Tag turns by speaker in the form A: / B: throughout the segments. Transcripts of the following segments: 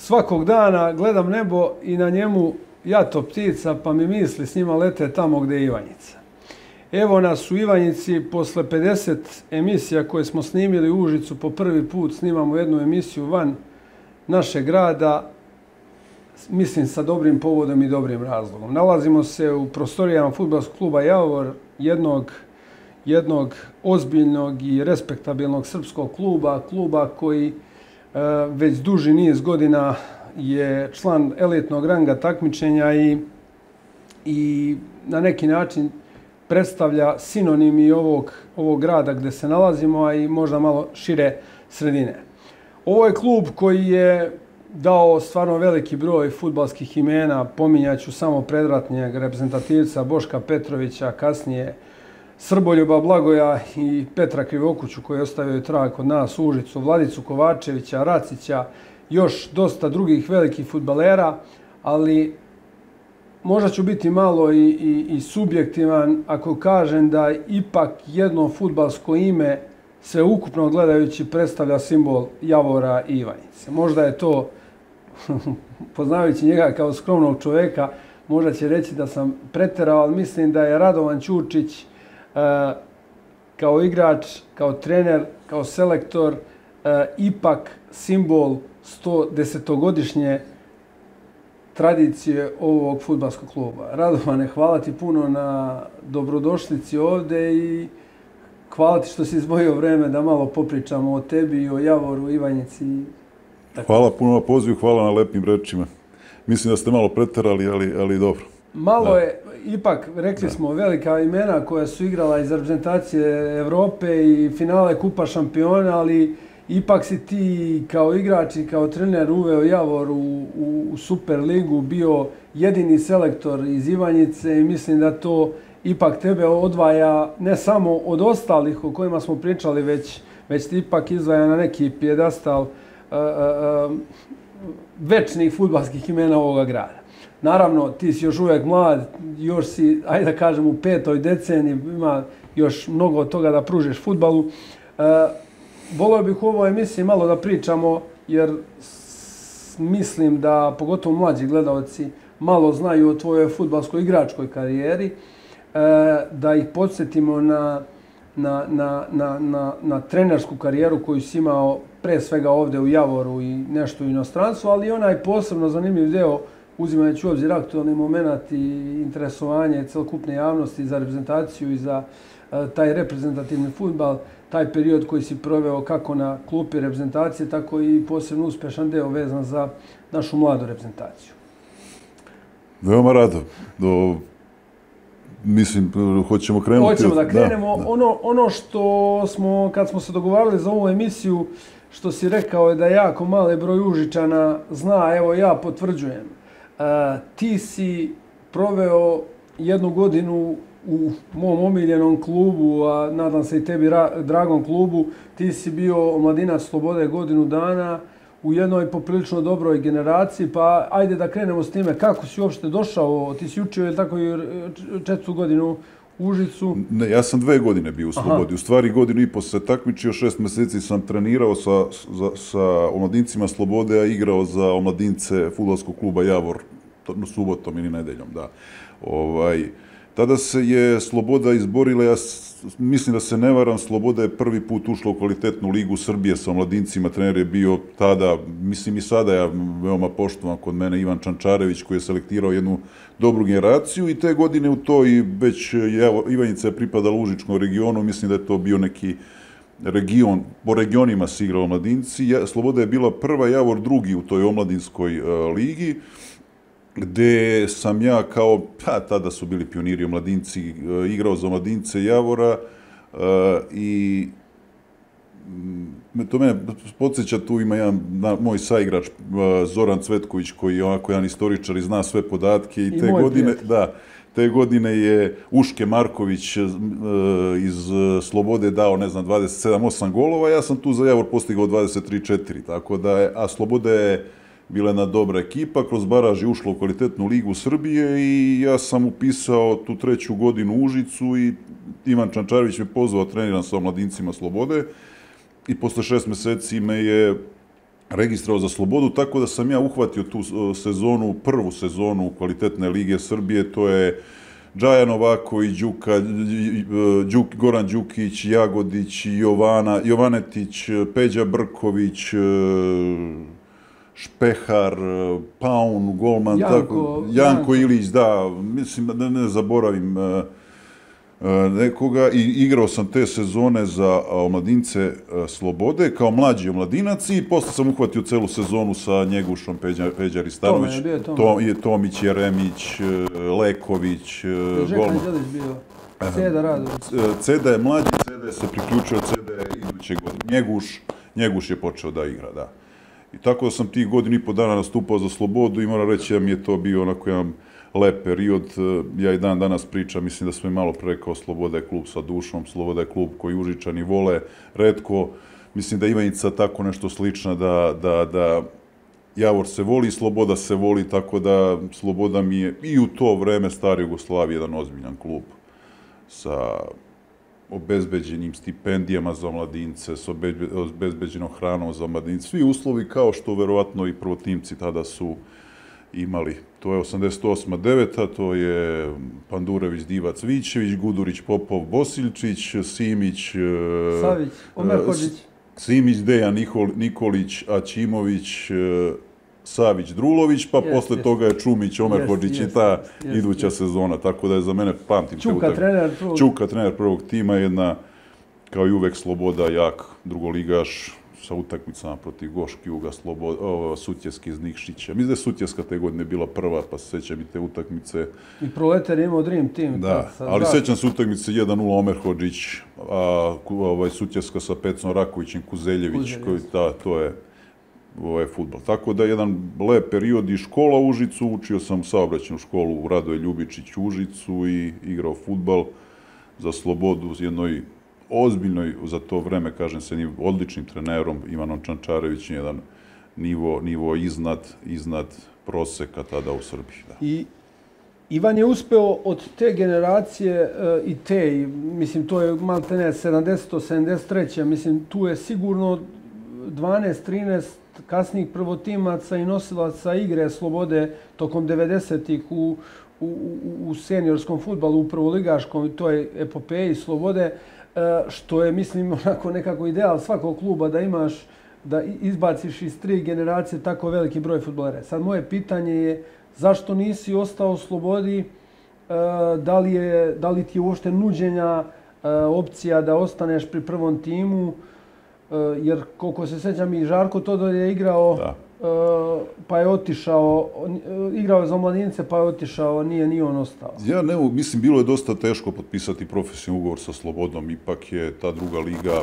A: svakog dana gledam nebo i na njemu jato ptica, pa mi misli s njima lete tamo gdje je Ivanjica. Evo nas u Ivanjici, posle 50 emisija koje smo snimili u Užicu, po prvi put snimamo jednu emisiju van našeg grada, mislim sa dobrim povodom i dobrim razlogom. Nalazimo se u prostorijama fudbalskog kluba Javor, jednog ozbiljnog i respektabilnog srpskog kluba koji već duži niz godina je član elitnog ranga takmičenja i na neki način predstavlja sinonim i ovog grada gdje se nalazimo, a i možda malo šire sredine. Ovo je klub koji je dao stvarno veliki broj fudbalskih imena, pominjaću samo predratnijeg reprezentativca Boška Petrovića, kasnije Srboljuba Blagoja i Petra Krivokuću koji je ostavio trag kod nas u Užicu, Vladicu Kovačevića, Racića, još dosta drugih velikih fudbalera, ali možda ću biti malo i subjektivan ako kažem da ipak jedno fudbalsko ime sve ukupno gledajući predstavlja simbol Javora i Ivanjice. Možda je to, poznavajući njega kao skromnog čovjeka, možda će reći da sam preterao, ali mislim da je Radovan Ćurčić kao igrač, kao trener, kao selektor, ipak simbol 110-godišnje tradicije ovog fudbalskog kluba. Radovane, hvala ti puno na dobrodošlici ovdje i hvala ti što si izdvojio vreme da malo popričamo o tebi i o Javoru, Ivanjici.
B: Hvala puno na pozivu, hvala na lepim rečima. Mislim da ste malo preterali, ali dobro.
A: Malo je, ipak, rekli smo, velika imena koja su igrala iz reprezentacije Evrope i finale Kupa šampiona, ali ipak si ti kao igrač i kao trener uveo Javor u Super ligu, bio jedini selektor iz Ivanjice i mislim da to ipak tebe odvaja ne samo od ostalih o kojima smo pričali, već ti ipak izdvaja na neki pijedastal večnih fudbalskih imena ovoga grada. Naravno, ti si još uvijek mlad, još si, ajde da kažem, u 5. deceniji, ima još mnogo od toga da pružiš fudbalu. Volio bih u ovoj emisiji malo da pričamo, jer mislim da, pogotovo mlađi gledalci, malo znaju o tvojoj fudbalskoj igračkoj karijeri, da ih podsjetimo na trenersku karijeru koju si imao pre svega ovdje u Javoru i nešto u inostranstvu, ali i onaj posebno zanimljiv deo, uzimajući u obzir aktualni moment i interesovanje celokupne javnosti za reprezentaciju i za taj reprezentativni fudbal, taj period koji si proveo kako na klupi reprezentacije, tako i posebno uspješan deo vezan za našu mladu reprezentaciju.
B: Veoma rado. Mislim, hoćemo krenuti.
A: Hoćemo da krenemo. Ono što smo, kad smo se dogovarali za ovu emisiju, što si rekao je da jako mali broj Užičana zna, evo ja potvrđujem. Ti si proveo jednu godinu u mom omiljenom klubu, a nadam se i tebi dragom klubu. Ti si bio omladinac Slobode godinu dana u jednoj poprilično dobroj generaciji, pa ajde da krenemo s time. Kako si uopšte došao? Ti si učio, je tako, i 4. godinu u Užicu?
B: Ne, ja sam 2 godine bio u Slobodi. U stvari 1,5 godinu se takmičio, 6 mjeseci sam trenirao sa omladincima Slobode, a igrao za omladince fudbalskog kluba Javor subotom ili nedeljom, da. Tada se je Sloboda izborila, ja mislim da se ne varam, Sloboda je prvi put ušla u kvalitetnu ligu Srbije sa omladincima, trener je bio tada, mislim i sada ja veoma poštovan kod mene, Ivan Čančarević koji je selektirao jednu dobru generaciju i te godine u toj već Ivanjica je pripadala Užičkom regionu, mislim da je to bio neki region, po regionima se igrao omladinci, Sloboda je bila prva, Javor drugi u toj omladinskoj ligi, gde sam ja kao, tada su bili pioniri omladinci, igrao za omladince Javora i to mene podsjeća, tu ima jedan moj saigrač Zoran Cvetković koji je onako jedan istoričar i zna sve podatke i te godine, da, te godine je Uške Marković iz Slobode dao, ne znam, 27-8 golova, ja sam tu za Javor postigao 23-4, tako da je, a Sloboda je bila jedna dobra ekipa, kroz baraž je ušla u kvalitetnu ligu Srbije i ja sam upisao tu 3. godinu u Užicu i Ivan Čančarević me pozvao, treniram sa omladincima Slobode i posle 6 mjeseci me je registrao za Slobodu, tako da sam ja uhvatio tu sezonu, prvu sezonu kvalitetne Lige Srbije, to je Džaja Novaković, Goran Đukić, Jagodić, Jovanetić, Peđa Brković, Špehar, Paun, golman, Janko Ilić, da, mislim da ne zaboravim nekoga, i igrao sam te sezone za omladince Slobode kao mlađi omladinac i posle sam uhvatio celu sezonu sa Njegušom, Peđa Ristanović, Tomić, Jeremić, Leković, golman.
A: Ceda Radović.
B: Ceda je mlađi, Ceda je se priključio, Ceda je iduće godine. Njeguš je počeo da igra, da. I tako da sam tih godinu i po dana nastupao za Slobodu i moram reći da mi je to bio onako jedan lep period. Ja i dan danas pričam, mislim da smo i malo prerekao, Sloboda je klub sa dušom, Sloboda je klub koji Užičani vole retko. Mislim da Ivanjica tako nešto slična, da Javor se voli, Sloboda se voli, tako da Sloboda mi je i u to vreme stare Jugoslavije jedan ozbiljan klub sa obezbeđenim stipendijama za mladince, s obezbeđenom hranom za mladince. Svi uslovi kao što verovatno i prvotimci tada su imali. To je 88. 9. To je Pandurević, Divac, Vićević, Gudurić, Popov, Bosiljčić, Simić,
A: Savić, Omer Hodžić.
B: Simić, Dejan Nikolić, Aćimović, Savić, Drulović, pa posle toga je Čumić, Omer Hodžić i ta iduća sezona. Tako da je za mene, pamtim, Čuka, trener prvog tima, jedna, kao i uvek, Sloboda, jak drugoligaš, sa utakmicama protiv Goški Juga, Sutjeski iz Nikšića. Mislim da je Sutjeska te godine bila prva, pa se sećam i te utakmice.
A: I Proletar je imao Dream Team.
B: Da, ali sećam se utakmice 1-0 Omer Hodžić, a Sutjeska sa Pecom Rakovićem, Kuzeljević, to je fudbal. Tako da jedan lep period i škola u Užicu, učio sam saobraćajnu školu u Radoje Ljubičić u Užicu i igrao fudbal za Slobodu s jednoj ozbiljnoj, za to vreme, kažem se, odličnim trenerom, Ivanom Čančarevićem, jedan nivo iznad proseka tada u Srbiji.
A: I Ivan je uspeo od te generacije i te, mislim, to je maltene 70-73. Mislim, tu je sigurno 12-13 kasnijih prvotimaca i nosilaca igre Slobode tokom 90-ih u seniorskom fudbalu, u prvoligaškom, i to je epopeji Slobode, što je, mislim, onako nekako ideal svakog kluba da imaš, da izbaciš iz 3 generacije tako veliki broj fudbalera. Sad moje pitanje je zašto nisi ostao u Slobodi, da li ti je uopšte nuđenja opcija da ostaneš pri prvom timu, jer koliko se sećam i Žarko Todor je igrao, pa je otišao, igrao je za mladince pa je otišao, nije on ostao.
B: Ja ne, mislim, bilo je dosta teško potpisati profesionalni ugovor sa Slobodom, ipak je ta druga liga,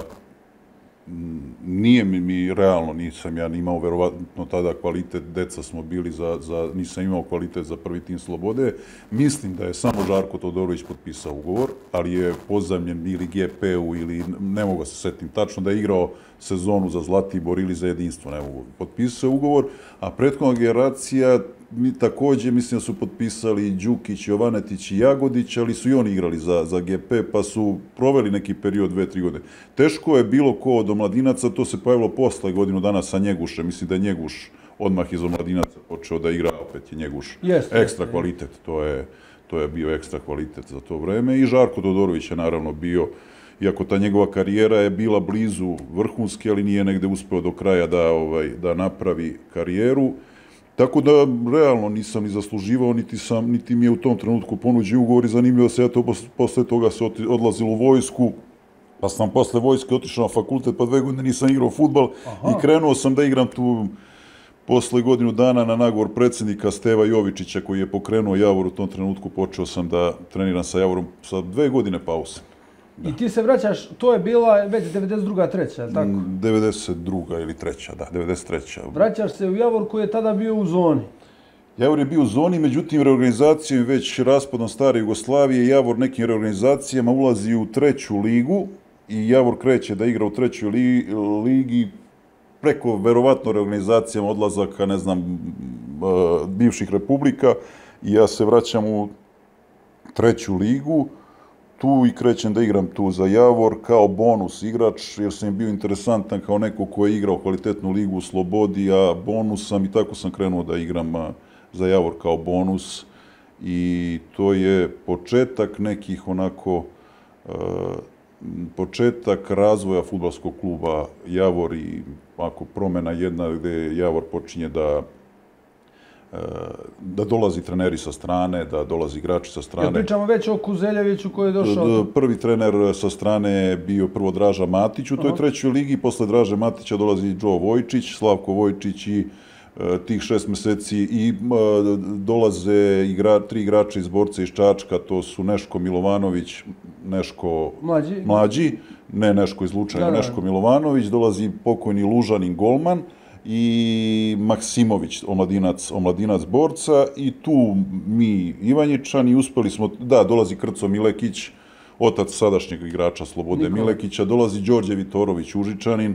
B: nije mi realno, nisam ja imao verovatno tada kvalitet, deca smo bili, nisam imao kvalitet za prvi tim Slobode. Mislim da je samo Žarko Todorović potpisao ugovor, ali je pozajmljen ili GP-u ili ne mogu se setim tačno da je igrao sezonu za Zlatibor ili za Jedinstvo, ne mogu. Potpisao ugovor, a prethodna generacija također, mislim da su potpisali Đukić, Jovanetić i Jagodić, ali su i oni igrali za GP, pa su proveli neki period 2-3 godine. Teško je bilo ko od omladinaca, to se pojavilo posle godinu dana sa Njegušem. Mislim da je Njeguš odmah iz omladinaca počeo da igra, opet je Njeguš ekstra kvalitet. To je bio ekstra kvalitet za to vreme. I Žarko Todorović je naravno bio, iako ta njegova karijera je bila blizu vrhunske, ali nije negde uspeo do kraja da napravi karijeru. Tako da, realno, nisam ni zasluživao, niti mi je u tom trenutku ponuđio ugovor i zanimljivo se, eto, posle toga se odlazilo u vojsku, pa sam posle vojske otišao na fakultet, pa 2 godine nisam igrao fudbal i krenuo sam da igram tu posle godinu dana na nagovor predsjednika Steva Jovičića, koji je pokrenuo Javor u tom trenutku, počeo sam da treniram sa Javorom sa 2 godine pauze.
A: I ti se vraćaš, to je bila već 92. 3. je li tako?
B: 92. ili 3. da, 93.
A: Vraćaš se u Javor koji je tada bio u zoni.
B: Javor je bio u zoni, međutim, reorganizacijom već raspadom stare Jugoslavije, Javor nekim reorganizacijama ulazi u 3. ligu i Javor kreće da igra u 3. ligi preko, verovatno, reorganizacijama odlazaka, ne znam, bivših republika i ja se vraćam u 3. ligu. tu i krećem da igram tu za Javor kao bonus igrač, jer sam im bio interesantan kao neko ko je igrao kvalitetnu ligu u Slobodi, a bonus sam i tako sam krenuo da igram za Javor kao bonus. I to je početak nekih onako, početak razvoja fudbalskog kluba Javor i ako promjena jedna gdje Javor počinje da dolazi treneri sa strane, da dolazi igrači sa strane.
A: Ja pričamo već o Kuzeljeviću koji je došao.
B: Prvi trener sa strane je bio prvo Draža Matić u toj trećoj ligi, posle Draže Matića dolazi Joe Vojčić, Slavko Vojčić i tih 6 meseci i dolaze tri igrača iz Borca iz Čačka, to su Neško Milovanović, Neško mlađi, ne Neško iz Lučana, Neško Milovanović, dolazi pokojni Lužanin golman i Maksimović, omladinac Borca i tu mi Ivanjičani uspeli smo, da, dolazi Krco Milekić, otac sadašnjeg igrača Slobode Milekića, dolazi Đorđe Vitorović, Užičanin,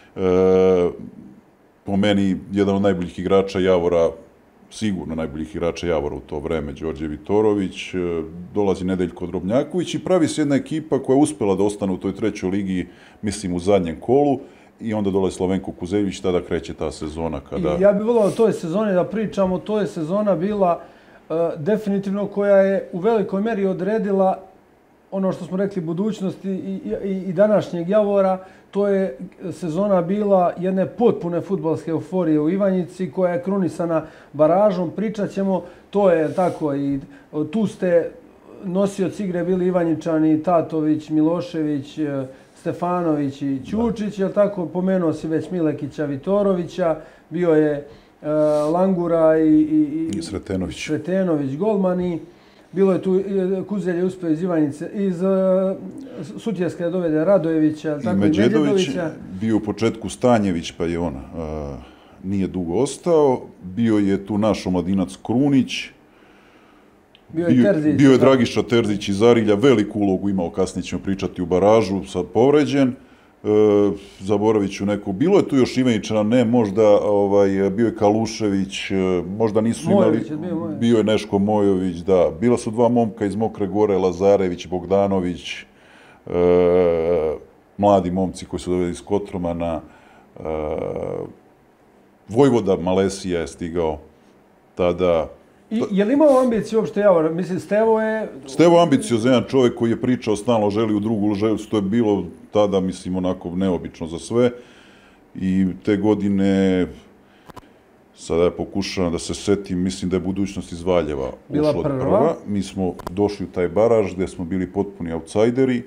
B: po meni jedan od najboljih igrača Javora, sigurno najboljih igrača Javora u to vreme, Đorđe Vitorović, dolazi Nedeljko Drobnjaković i pravi se jedna ekipa koja je uspela da ostane u toj trećoj ligi, mislim u zadnjem kolu, i onda dolazi Slavenko Kuzeljević, tada kreće ta sezona kada...
A: Ja bih volio o toj sezoni da pričamo, to je sezona bila definitivno koja je u velikoj meri odredila ono što smo rekli budućnosti i današnjeg Javora. To je sezona bila jedne potpune fudbalske euforije u Ivanjici koja je krunisana baražom. Pričat ćemo, to je tako i tu ste nosioci igre bili Ivanjičani, Tatović, Milošević, Stefanović i Ćučić, je li tako? Pomenuo si već Milekića, Vitorovića, bio je Langura i Sretenović golmani. Bilo je tu, Kuzelj uspio iz Ivanjice, iz Sutjeske da dovede Radojevića, tako i Medjedovića.
B: Bio u početku Stanjević, pa je on nije dugo ostao. Bio je tu naš omladinac Krunić. Bio je Dragiša Terzić iz Arilja, veliku ulogu imao, kasnije ćemo pričati u baražu, sad povređen. Zaboravit ću neko. Bilo je tu još Ivanjičana, ne, možda bio je Kalušević, možda nisu imali, bio je Neško Mojović, da. Bila su dva momka iz Mokre Gore, Lazarević, Bogdanović, mladi momci koji su doveli iz Kotromana. Vojvoda Malesija je stigao tada.
A: Je li imao ambiciju uopšte Javor? Mislim, Stevo je...
B: Stevo je ambiciozan jedan čovjek koji je pričao stalno želi u drugu želju, to je bilo tada, mislim, onako neobično za sve. I te godine, sada je pokušano da se setim, mislim da je budućnost iz Valjeva ušla od prva. Mi smo došli u taj baraž gdje smo bili potpuni autsajderi.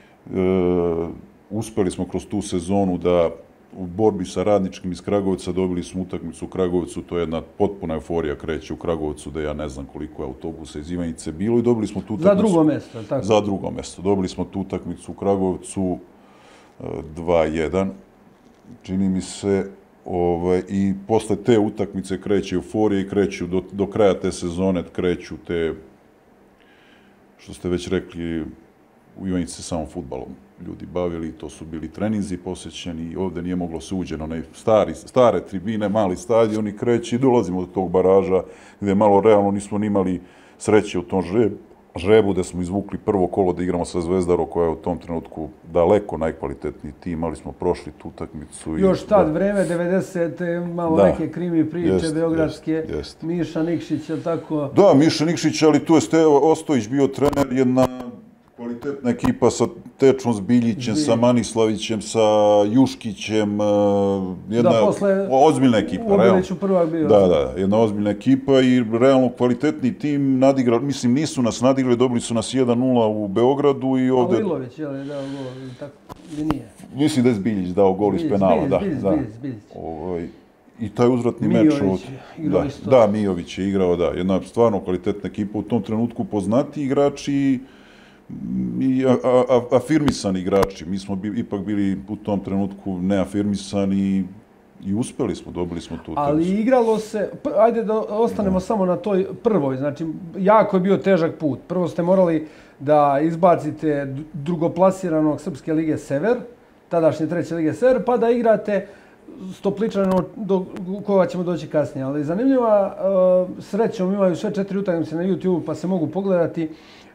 B: Uspeli smo kroz tu sezonu da u borbi sa Radničkim iz Kragovca dobili smo utakmicu u Kragovcu, to je jedna potpuna euforija kreće u Kragovcu, da ja ne znam koliko je autobusa iz Ivanjice bilo i dobili smo tu utakmicu...
A: Za drugo mjesto, tako?
B: Za drugo mjesto. Dobili smo tu utakmicu u Kragovcu 2:1, čini mi se, i posle te utakmice kreće euforija i kreću, do kraja te sezone kreću te, što ste već rekli, u Ivanjici se samo fudbalom ljudi bavili, to su bili treninzi posjećeni, ovdje nije moglo se uđe na one stare tribine, mali stadion i kreći i dolazimo do tog baraža gdje malo realno nismo nimali sreće u tom žrebu, gdje smo izvukli prvo kolo da igramo sa Zvezdaro koja je u tom trenutku daleko najkvalitetniji tim, ali smo prošli tu utakmicu.
A: Još tad vreme, 90. malo neke krimi priče beogradske, Miša Nikšić, je tako?
B: Da, Miša Nikšić, ali tu je Stevo Ostojić bio trener, jedna kvalitetna ekipa sa Tečom Zbiljićem, sa Manislavićem, sa Juškićem, jedna ozbiljna ekipa.
A: U Obiliću prvak bio.
B: Da, jedna ozbiljna ekipa i realno kvalitetni tim nadigrali, mislim nisu nas nadigrali, dobili su nas 1:0 u Beogradu i ovdje...
A: A Lilović je li dao gol, tako, ili nije?
B: Mislim da je Zbiljić dao gol iz penala, da.
A: Zbiljić.
B: I taj uzvratni meč...
A: Mijović je igrao isto.
B: Da, Mijović je igrao, da. Jedna stvarno kvalitetna ekipa, u tom trenutku poznati igrači i afirmisani igrači. Mi smo ipak bili u tom trenutku neafirmisani i uspeli smo, dobili smo tu.
A: Ali igralo se, ajde da ostanemo samo na toj prvoj, znači jako je bio težak put. Prvo ste morali da izbacite drugoplasiranog Srpske lige Sever, tadašnje treće lige Sever, pa da igrate s Topličanom do koga ćemo doći kasnije. Ali zanimljiva, srećom imaju sve 4 utakmice na YouTube pa se mogu pogledati.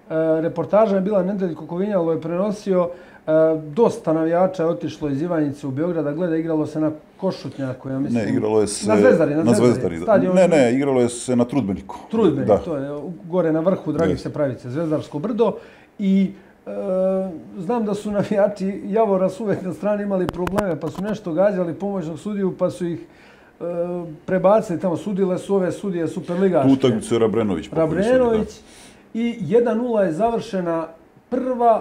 A: reportaža je bila Nedeljko Kovinjalo je prenosio, dosta navijača je otišlo iz Ivanjice u Beograd da gleda, igralo se na Košutnjaku, ja mislim.
B: Ne, igralo je se...
A: Na Zvezdari.
B: Ne, igralo je se na Trudbeniku.
A: Trudbenik, to je gore na vrhu Dragice Pravice, Zvezdarsko brdo. I znam da su navijači Javora su uvek na strani imali probleme, pa su nešto gađali pomoćnog sudiju, pa su ih prebacili tamo. Sudile su ove sudije superligaške.
B: Tu utakmicu je Rabrenović.
A: I 1:0 je završena prva.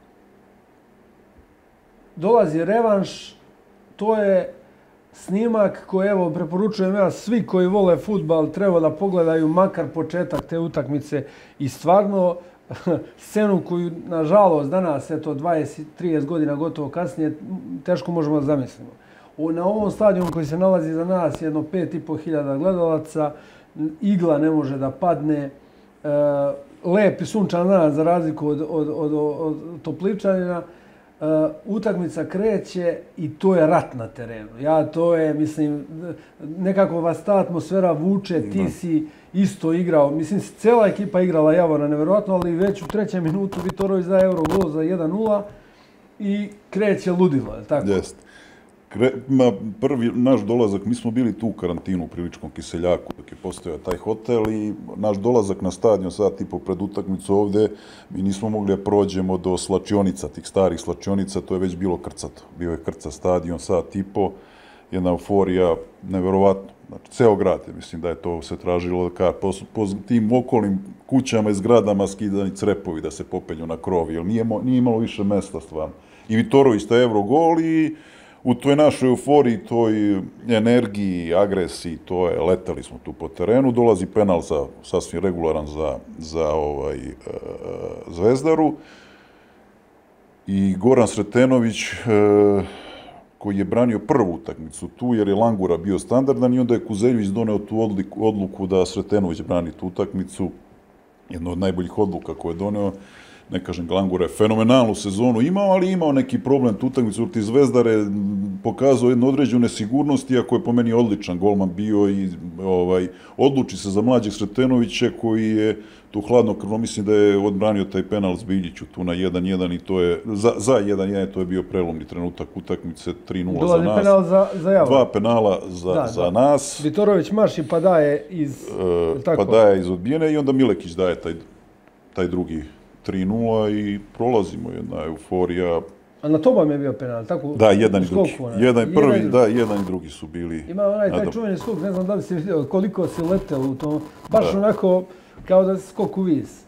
A: Dolazi revanš. To je snimak koji, evo, preporučujem ja, svi koji vole fudbal treba da pogledaju makar početak te utakmice i stvarno scenu koju, nažalost, danas, eto, 20-30 godina gotovo kasnije, teško možemo da zamislimo. Na ovom stadionu koji se nalazi za nas, jedno 5.500 gledalaca, igla ne može da padne, lep i sunčan dan za razliku od Topličanina, utakmica kreće i to je rat na terenu. To je, mislim, nekako vas ta atmosfera vuče, ti si isto igrao, mislim, cela ekipa igrala Javora nevjerojatno, ali već u 3. minutu Vitorović daje Eurogol za 1:0 i kreće ludilo, je li tako?
B: Jeste. Prvi naš dolazak, mi smo bili tu u karantinu u Priličkom Kiseljaku dok je postojao taj hotel i naš dolazak na stadion sat i po pred utakmicu ovde, mi nismo mogli da prođemo do slačionica, tih starih slačionica, to je već bilo krcato. Bio je krca stadion sat i po, jedna euforija, neverovatno. Znači, ceo grad, mislim da je to se tražilo po tim okolnim kućama i zgradama skidani crepovi da se popelju na krov, jer nije imalo više mesta stvarno. I Vitorović taj Eurogol i u toj našoj euforiji, toj energiji, agresiji, letali smo tu po terenu, dolazi penal sasvim regularan za Zvezdaru i Goran Sretenović, koji je branio prvu utakmicu tu, jer je Langura bio standardan i onda je Kuzeljević doneo tu odluku da Sretenović brani tu utakmicu, jedna od najboljih odluka koju je doneo. Ne kažem, Langura je fenomenalnu sezonu imao, ali imao neki problem tu utakmicu. Zvezdar je pokazao jednu određenu nesigurnost, iako je po meni odličan golman bio i odluči se za mlađeg Sretenovića koji je tu hladnokrvno, mislim da je odbranio taj penal Zbiljiću tu na 1:1 i to je, za 1:1 to je bio prelomni trenutak utakmice, 3:0 za nas.
A: Dolazi penal za Javor.
B: 2 penala za nas.
A: Vitorović marši pa daje iz
B: odbijene i onda Milekić daje taj drugi 3:0 i prolazimo, jedna euforija.
A: A na to vam je bio penal, tako?
B: Da, jedan i drugi. Jedan i drugi su bili.
A: Ima taj čuveni skok, ne znam da li si vidio koliko si leteo u tom, baš onako kao da si skok u vis.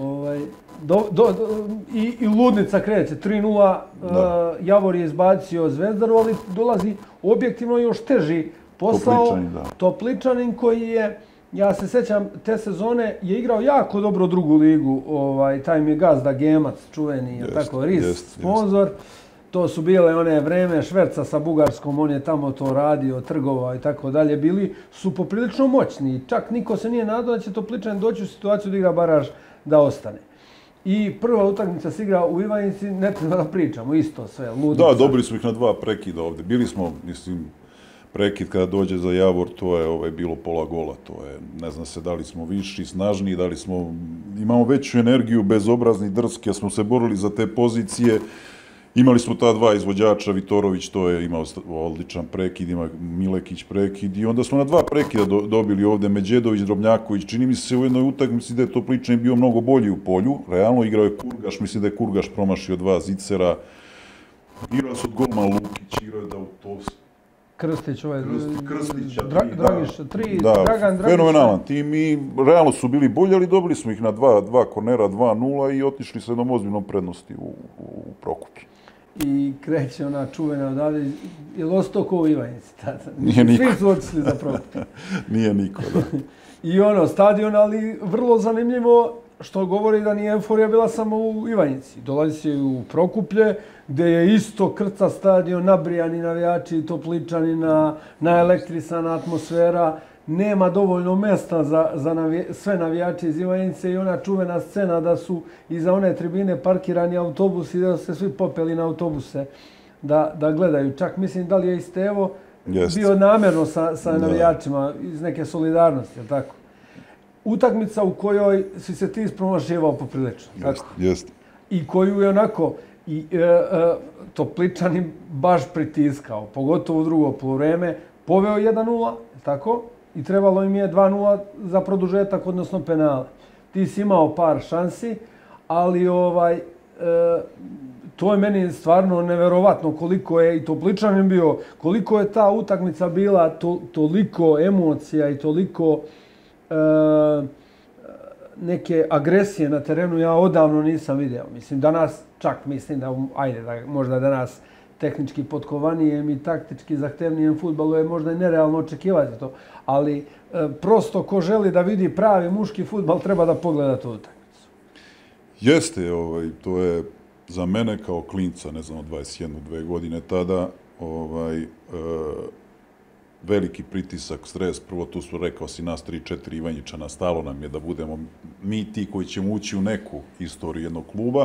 A: I ludnica kreće, 3:0, Javor je izbacio Zvezdaru, ali dolazi objektivno još teži posao. Topličanin koji je, ja se sećam, te sezone je igrao jako dobro drugu ligu, taj mi je gazda Gemac, čuveni, tako, RIS, sponsor. To su bile one vreme šverca sa Bugarskom, on je tamo to radio, trgovao i tako dalje. Bili su poprilično moćni. Čak niko se nije nadao da će Topličanin doći u situaciju da igra baraž da ostane. I prva utakmica se igra u Ivanjici, ne treba da pričamo, isto sve, ludica.
B: Da, dobili smo ih na 2 prekida ovde. Bili smo, mislim, prekid kada dođe za Javor, to je bilo pola gola. To je, ne znam se da li smo viši, snažniji, da li imamo veću energiju, bezobrazni, drski, a smo se borili za te pozicije. Imali smo ta 2 izvođača, Vitorović, to je imao odličan prekid, ima Milekić prekid i onda smo na 2 prekida dobili ovde Međedović, Drobnjaković. Čini mi se u jednoj utakmici da je Topličanin bio mnogo bolji u polju. Realno igrao je Kurgaš, mislim da je Kurgaš promašio 2 zicera. Igrao su od golman Lukić, igrao je Dautovski.
A: Krstić,
B: Krstića,
A: Dragiša, 3, Dragan Dragiša.
B: Fenomenalan tim i realno su bili bolji, ali dobili smo ih na 2 kornera, 2:0 i otišli sa jednom ozbiljnom prednosti u Prokuplje.
A: I kreće ona čuvena odavde, je li ostao ko u Ivanjici tada?
B: Nije niko.
A: Svi su otišli za Prokuplje.
B: Nije niko, da.
A: I stadion, ali vrlo zanimljivo, što govori da nije euforija bila samo u Ivanjici. Dolazi se u Prokuplje, gde je isto krca stadion, nabrijani navijači, Topličani, naelektrisana atmosfera. Nema dovoljno mesta za sve navijače iz Ivanjice i ona čuvena scena da su iza one tribine parkirani autobusi i da su se svi popeli na autobuse da gledaju. Čak mislim da li je i Stevo bio namjerno sa navijačima iz neke solidarnosti, je li tako? utakmica u kojoj si se ti ispromašivao poprilično.
B: Jeste.
A: I koju je onako Topličani baš pritiskao, pogotovo u drugo poluvreme. Poveo 1-0, tako? I trebalo im je 2-0 za produžetak, odnosno penale. Ti si imao par šansi, ali to je meni stvarno neverovatno koliko je i Topličanin bio, koliko je ta utakmica bila, toliko emocija i toliko neke agresije na terenu ja odavno nisam vidio. Mislim, danas čak mislim da, možda danas tehnički potkovanijem i taktički zahtevnijem fudbalu je možda i nerealno očekivati to, ali prosto ko želi da vidi pravi muški fudbal treba da pogleda tu utakmicu.
B: Jeste, to je za mene kao klinca, ne znam, 21-2 godine tada, veliki pritisak, stres, prvo tu su, rekao si, nas 3-4 Ivanjičana, stalo nam je da budemo mi ti koji ćemo ući u neku istoriju jednog kluba.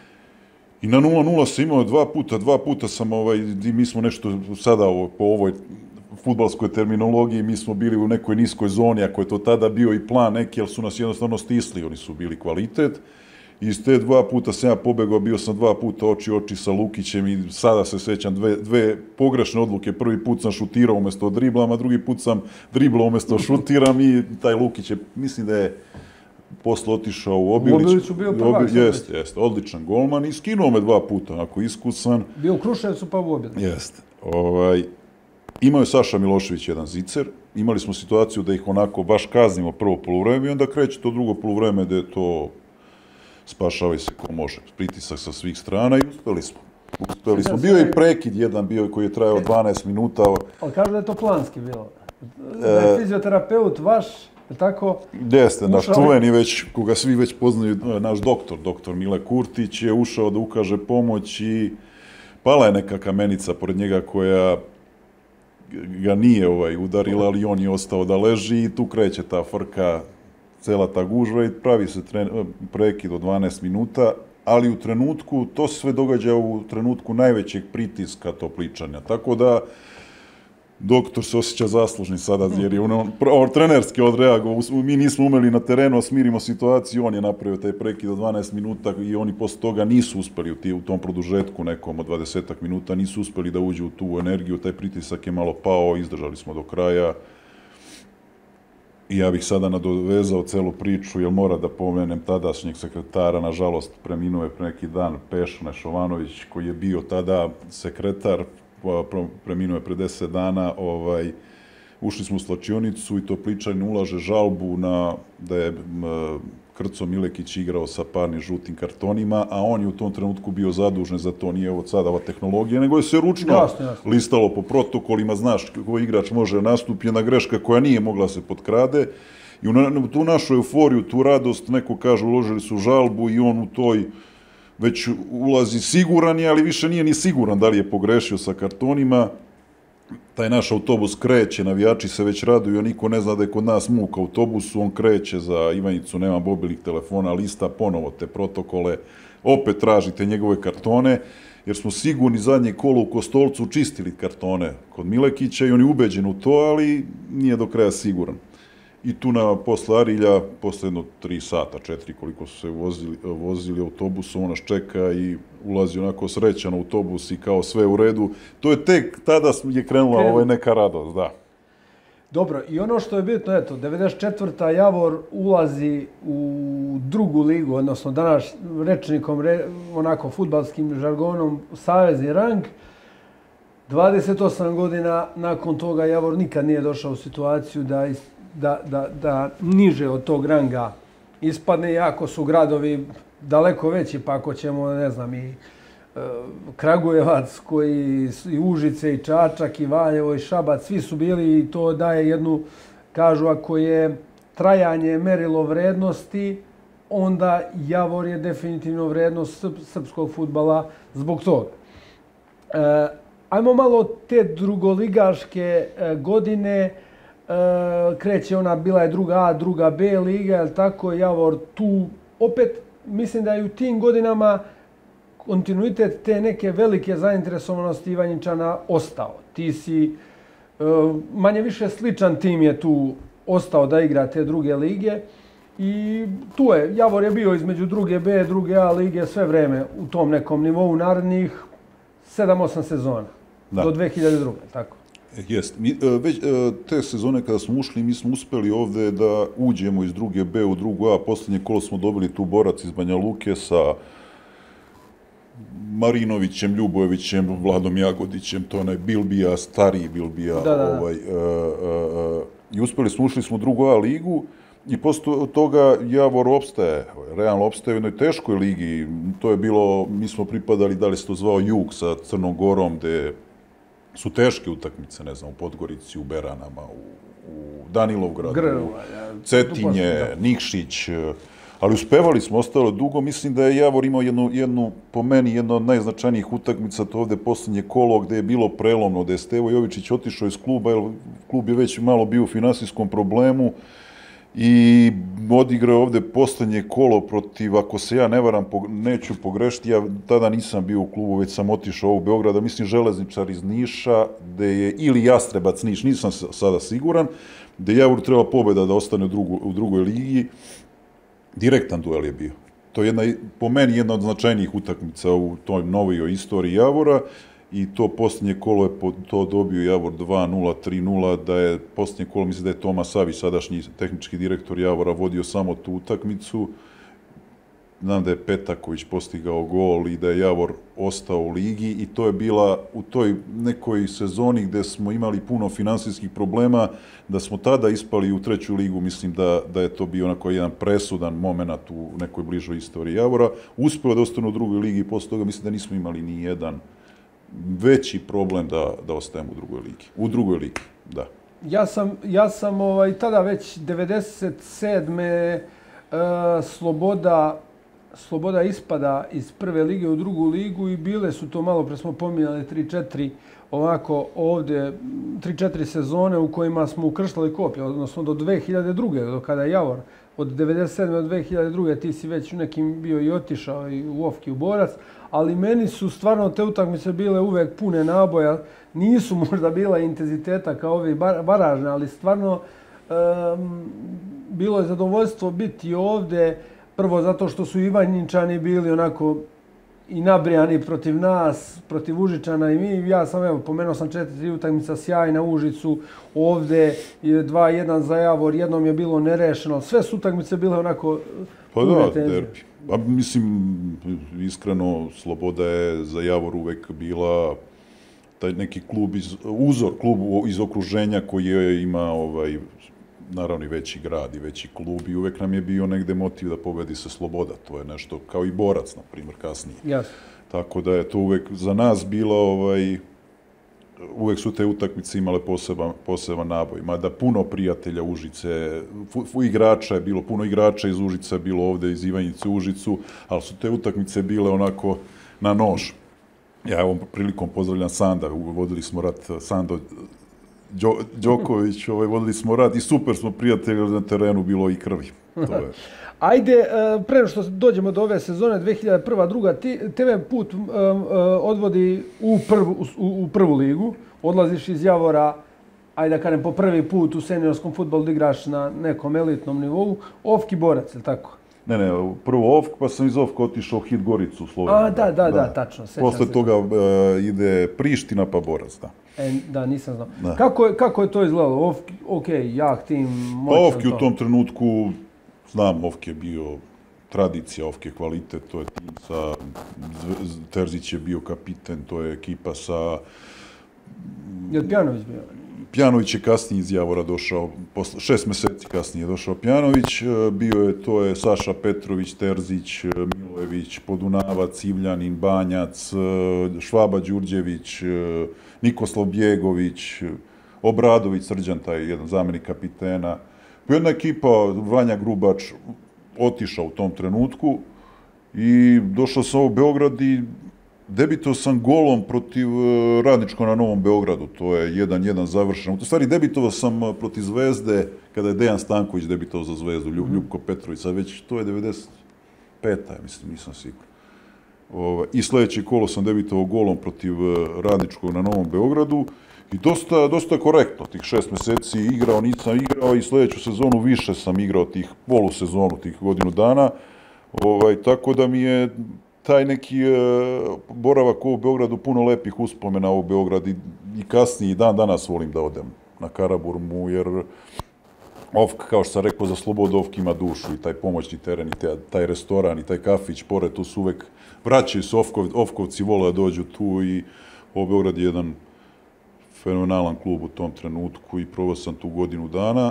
B: I na 0-0 sam imao dva puta sam, mi smo nešto sada po ovoj fudbalskoj terminologiji, mi smo bili u nekoj niskoj zoni, ako je to tada bio i plan neki, ali su nas jednostavno stisli, oni su bili kvalitet. I iz te 2 puta sam ja pobegao, bio sam 2 puta oči sa Lukićem i sada se sećam dve pogrešne odluke. Prvi put sam šutirao umjesto driblama, drugi put sam driblao umjesto šutiram i taj Lukić je, mislim da je posle otišao u Obilić.
A: U Obiliću bio prvak.
B: Jeste, odličan golman i skinuo me 2 puta, onako iskusan.
A: Bio u Kruševcu pa u Obiliću.
B: Jeste. Imao je Saša Milošević jedan zicer, imali smo situaciju da ih onako baš kaznimo prvo poluvreme i onda kreće to drugo poluvreme da je to spašavaj se ko može. Pritisak sa svih strana i uspeli smo. Bio je i prekid jedan koji je trajao 12 minuta.
A: Ali kažu da je to planski bilo. Da je fizioterapeut vaš, je tako?
B: Jeste, naš čuveni već, koga svi već poznaju, naš doktor Mile Kurtić je ušao da ukaže pomoć i pala je neka kamenica pored njega koja ga nije udarila, ali on je ostao da leži i tu kreće ta frka, cela ta gužva i pravi se prekid od 12 minuta, ali u trenutku, to se sve događa u trenutku najvećeg pritiska Topličanja. Tako da doktor se osjeća zaslužni sada, jer je on trenerski odreagovao. Mi nismo umeli na terenu, smirimo situaciju, on je napravio taj prekid od 12 minuta i oni posle toga nisu uspeli u tom produžetku nekom od 20 minuta, nisu uspeli da uđu u tu energiju, taj pritisak je malo pao, izdržali smo do kraja. I ja bih sada nadovezao celu priču, jer mora da pomenem tadašnjeg sekretara, nažalost preminuo je pre neki dan Pešo Nešovanović, koji je bio tada sekretar, preminuo je pre 10 dana, ušli smo u slačionicu i Topličanin ulaže žalbu da je Krco Milekić igrao sa parnim žutim kartonima, a on je u tom trenutku bio zadužen za to, nije od sada ova tehnologija, nego je se ručno listalo po protokolima, znaš koji igrač može nastupi, jedna greška koja nije mogla se potkrade. I u tu našu euforiju, tu radost, neko kaže uložili su žalbu i on u toj već ulazi siguran je, ali više nije ni siguran da li je pogrešio sa kartonima. Taj naš autobus kreće, navijači se već raduju, a niko ne zna da je kod nas muk autobusu, on kreće za Ivanjicu, nema mobilnih telefona, lista ponovo te protokole, opet tražite njegove kartone, jer smo sigurni zadnje kolo u Kostolcu čistili kartone kod Milekića i on je ubeđen u to, ali nije do kraja siguran. I tu posle Arilja, posle jedno 3 sata, 4 koliko su se vozili autobusom, on nas čeka i ulazi onako srećan u autobus i kao sve u redu. To je tek, tada je krenula neka radost, da.
A: Dobro, i ono što je bitno, eto, 94. Javor ulazi u drugu ligu, odnosno danas rečnikom, onako fudbalskim žargonom, savezni rang. 28 godina nakon toga Javor nikad nije došao u situaciju da niže od tog ranga ispadne, iako su gradovi daleko veći, pa ako ćemo, ne znam, i Kragujevac, i Užice, i Čačak, i Valjevo, i Šabac, svi su bili i to daje jednu, kažu, ako je trajanje merilo vrednosti, onda Javor je definitivno vrednost srpskog fudbala zbog toga. Ajmo malo te drugoligaške godine, kreće ona, bila je druga A, druga B liga, je li tako, Javor tu, opet, mislim da je u tim godinama kontinuitet te neke velike zainteresovanosti Ivanjičana ostao. Ti si, manje više sličan tim je tu ostao da igra te druge lige. I tu je, Javor je bio između druge B, druge A lige sve vreme u tom nekom nivou narednih 7-8 sezona. Do 2002. Tako.
B: Jest. Već te sezone kada smo ušli, mi smo uspeli ovde da uđemo iz druge B u drugu A. Posljednje kolo smo dobili tu Borac iz Banja Luke sa Marinovićem, Ljubojevićem, Vladom Jagodićem, to onaj Bilbija, stariji Bilbija. I uspeli smo, ušli smo u drugu A ligu i posle toga Javor opstaje, realno opstaje u jednoj teškoj ligi. To je bilo, mi smo pripadali, da li se to zvao Jug sa Crnom Gorom, gde su teške utakmice, ne znam, u Podgorici, u Beranama, u Danilovgradu, Cetinje, Nikšić, ali uspevali smo, ostalo dugo. Mislim da je Javor imao po meni, jedna od najznačajnijih utakmica, to ovde posljednje kolo, gde je bilo prelomno, gde je Stevo Jovičić otišao iz kluba, jer klub je već malo bio u finansijskom problemu i odigrao ovde posljednje kolo protiv, ako se ja ne varam, neću pogrešiti, ja tada nisam bio u klubu, već sam otišao u Beograda, mislim Železničar iz Niša, gde je, ili Jastrebac Niš, nisam sada siguran, gde je Javor treba pobjeda da ostane u drugoj ligi. Direktan duel je bio. To je po meni jedna od značajnijih utakmica u toj novoj istoriji Javora i to posljednje kolo je to dobio Javor 2-0, 3-0, da je posljednje kolo, mislim da je Toma Savić, sadašnji tehnički direktor Javora, vodio samo tu utakmicu. Znam da je Petaković postigao gol i da je Javor ostao u ligi i to je bila u toj nekoj sezoni gde smo imali puno finansijskih problema, da smo tada ispali u treću ligu, mislim da je to bio onako jedan presudan moment u nekoj bližoj istoriji Javora. Uspeo da ostane u drugoj ligi i posle toga mislim da nismo imali ni jedan veći problem da ostajemo u drugoj ligi. Da.
A: Ja sam tada već 97. Sloboda ispada iz prve lige u drugu ligu i bile su to, malo pre smo pominjali, 3-4 ovako ovdje, 3-4 sezone u kojima smo ukrštali koplje, odnosno do 2002. do kada je Javor, od 97. do 2002. ti si već u nekim bio i otišao i u Ofki, u Borac, ali meni su stvarno te utakmice bile uvek pune naboja, nisu možda bila intenziteta kao ove baražne, ali stvarno bilo je zadovoljstvo biti ovdje. Prvo zato što su Ivanjičani bili onako i nabrijani protiv nas, protiv Užičana i mi. Ja sam, evo, pomenuo sam 4 utakmica sjajna u Užicu, ovdje je 2-1 za Javor, jednom je bilo nerešeno. Sve su utakmice bile onako pune tenzije.
B: Derbi. Mislim, iskreno, Sloboda je za Javor uvek bila taj neki klub, uzor klubu iz okruženja koji je ima naravno i veći grad i veći klub i uvek nam je bio negde motiv da pobedi se Sloboda. To je nešto kao i Borac, na primjer, kasnije.
A: Jasno.
B: Tako da je to uvek za nas bilo, uvek su te utakmice imale poseban naboj. Mada puno prijatelja Užice, igrača je bilo, puno igrača iz Užica je bilo ovde, iz Ivanjice u Užicu, ali su te utakmice bile onako na nož. Ja ovom prilikom pozdravljam Sanda, vodili smo rat, Sando Đoković, vodili smo rat i super smo prijatelji na terenu, bilo i krvi.
A: Ajde, pre što dođemo do ove sezone 2001-2002, tebe put odvodi u prvu ligu, odlaziš iz Javora, ajde da kažem, po prvi put u seniorskom fudbalu da igraš na nekom elitnom nivou, Ofki Borac, je li tako?
B: Ne, prvo Ofk, pa sam iz Ofka otišao u Hit Goricu u Sloveniju.
A: Da, tačno.
B: Posle toga ide Priština pa Borac, da.
A: Da, nisam znao. Kako je to izgledalo? Jak tim, moćan to.
B: Ofki u tom trenutku, znam, Ofki je bio tradicija, Ofki je kvalitet, to je tim sa, Terzić je bio kapiten, to je ekipa sa...
A: Je li Pjanović bio?
B: Pjanović je kasnije iz Javora došao, 6 meseci kasnije je došao Pjanović, to je Saša Petrović, Terzić, Milojević, Podunavac, Ivljanin, Banjac, Švaba Đurđević, Nikoslav Bjegović, Obradović, Srđan, taj jedan zamjenik kapitena. Jedna ekipa, Vanja Grubač, otišao u tom trenutku i došao sam u Beograd i debitao sam golom protiv Radničko na Novom Beogradu, to je 1-1 završeno. U stvari, debitovao sam protiv Zvezde, kada je Dejan Stanković debitao za Zvezdu, Ljubko Petrović, sad već to je 95. mislim, nisam siguran. I sljedeće kolo sam debitovao golom protiv Radničkog na Novom Beogradu. I dosta korektno, tih 6 mjeseci igrao, nisam igrao i sljedeću sezonu više sam igrao tih polusezonu, tih godinu dana. Tako da mi je taj neki boravak u Beogradu puno lepih uspomena u Beograd i kasnije i dan danas volim da odem na Karaburmu, jer kao što sam rekao, za slobodu Ofk ima dušu i taj pomoćni teren i taj restoran i taj kafić pored, tu su uvek vraćaju se Ofkovci, vole da dođu tu i Beograd je jedan fenomenalan klub u tom trenutku i probao sam tu godinu dana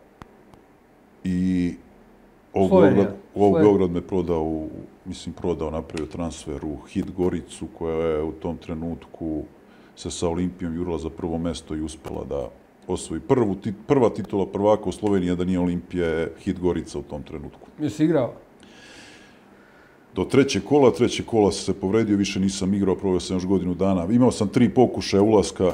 B: i Beograd me prodao, napravio transfer u Hit Goricu koja je u tom trenutku se sa Olimpijom jurila za prvo mesto i uspela da osvoji prva titula prvaka u Sloveniji, da nije Olimpija, je Hit Gorica u tom trenutku.
A: Jesi igrao?
B: Do trećeg kola sam se povredio, više nisam igrao, probao sam još godinu dana. Imao sam 3 pokušaja ulaska,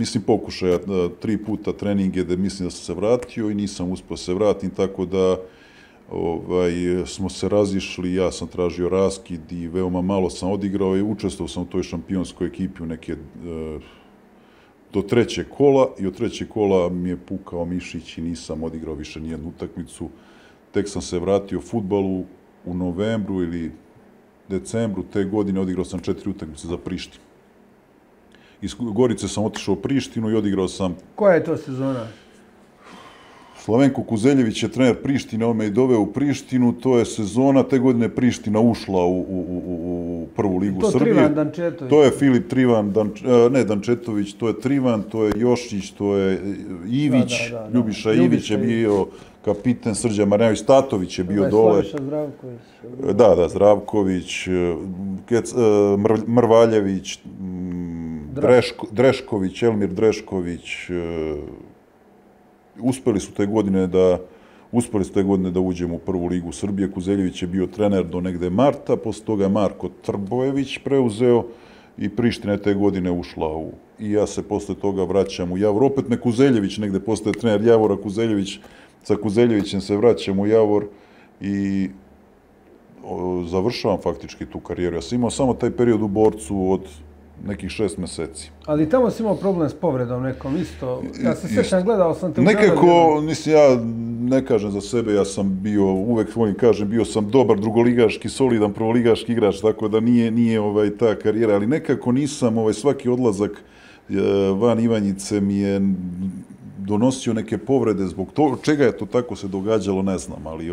B: 3 puta treninge da mislim da sam se vratio i nisam uspio se vratiti, tako da smo se razišli, ja sam tražio raskid i veoma malo sam odigrao i učestvovao sam u toj šampionskoj ekipi u neke do trećeg kola i od trećeg kola mi je pukao mišić i nisam odigrao više nijednu utakmicu. Tek sam se vratio fudbalu u novembru ili decembru te godine, odigrao sam 4 utakmice za Prištinu. Iz Gorice sam otišao u Prištinu i odigrao sam...
A: Koja je to sezona?
B: Slavenko Kuzeljević je trener Prištine, on me i doveo u Prištinu, to je sezona, te godine Priština ušla u prvu ligu Srbije.
A: To Trivan Dančetović?
B: To je Filip Trivan, ne Dančetović, to je Trivan, to je Jošić, to je Ivić, Ljubiša Ivić je bio kapiten, Srđan Marjanović, Statović je bio dole.
A: Slaviša Zdravković.
B: Da, Zdravković, Mrvaljević, Drešković, Elmir Drešković. Uspeli su te godine da uđemo u prvu ligu Srbije. Kuzeljević je bio trener do negde marta, posle toga je Marko Trbojević preuzeo i Priština je te godine ušla i ja se posle toga vraćam u Javor. Opet me Kuzeljević negde postaje trener Javora, sa Kuzeljevićem se vraćam u Javor i završavam faktički tu karijeru. Ja sam imao samo taj period u Borcu od nekih 6 meseci.
A: Ali tamo si imao problem s povredom nekom isto. Ja se sjećam, gledao sam te u
B: nekako, mislim, ja ne kažem za sebe, ja sam bio, uvek volim kažem, bio sam dobar drugoligaški, solidan prvoligaški igrač, tako da nije ta karijera, ali nekako nisam, svaki odlazak van Ivanjice mi je donosio neke povrede zbog toga, čega je to tako se događalo, ne znam, ali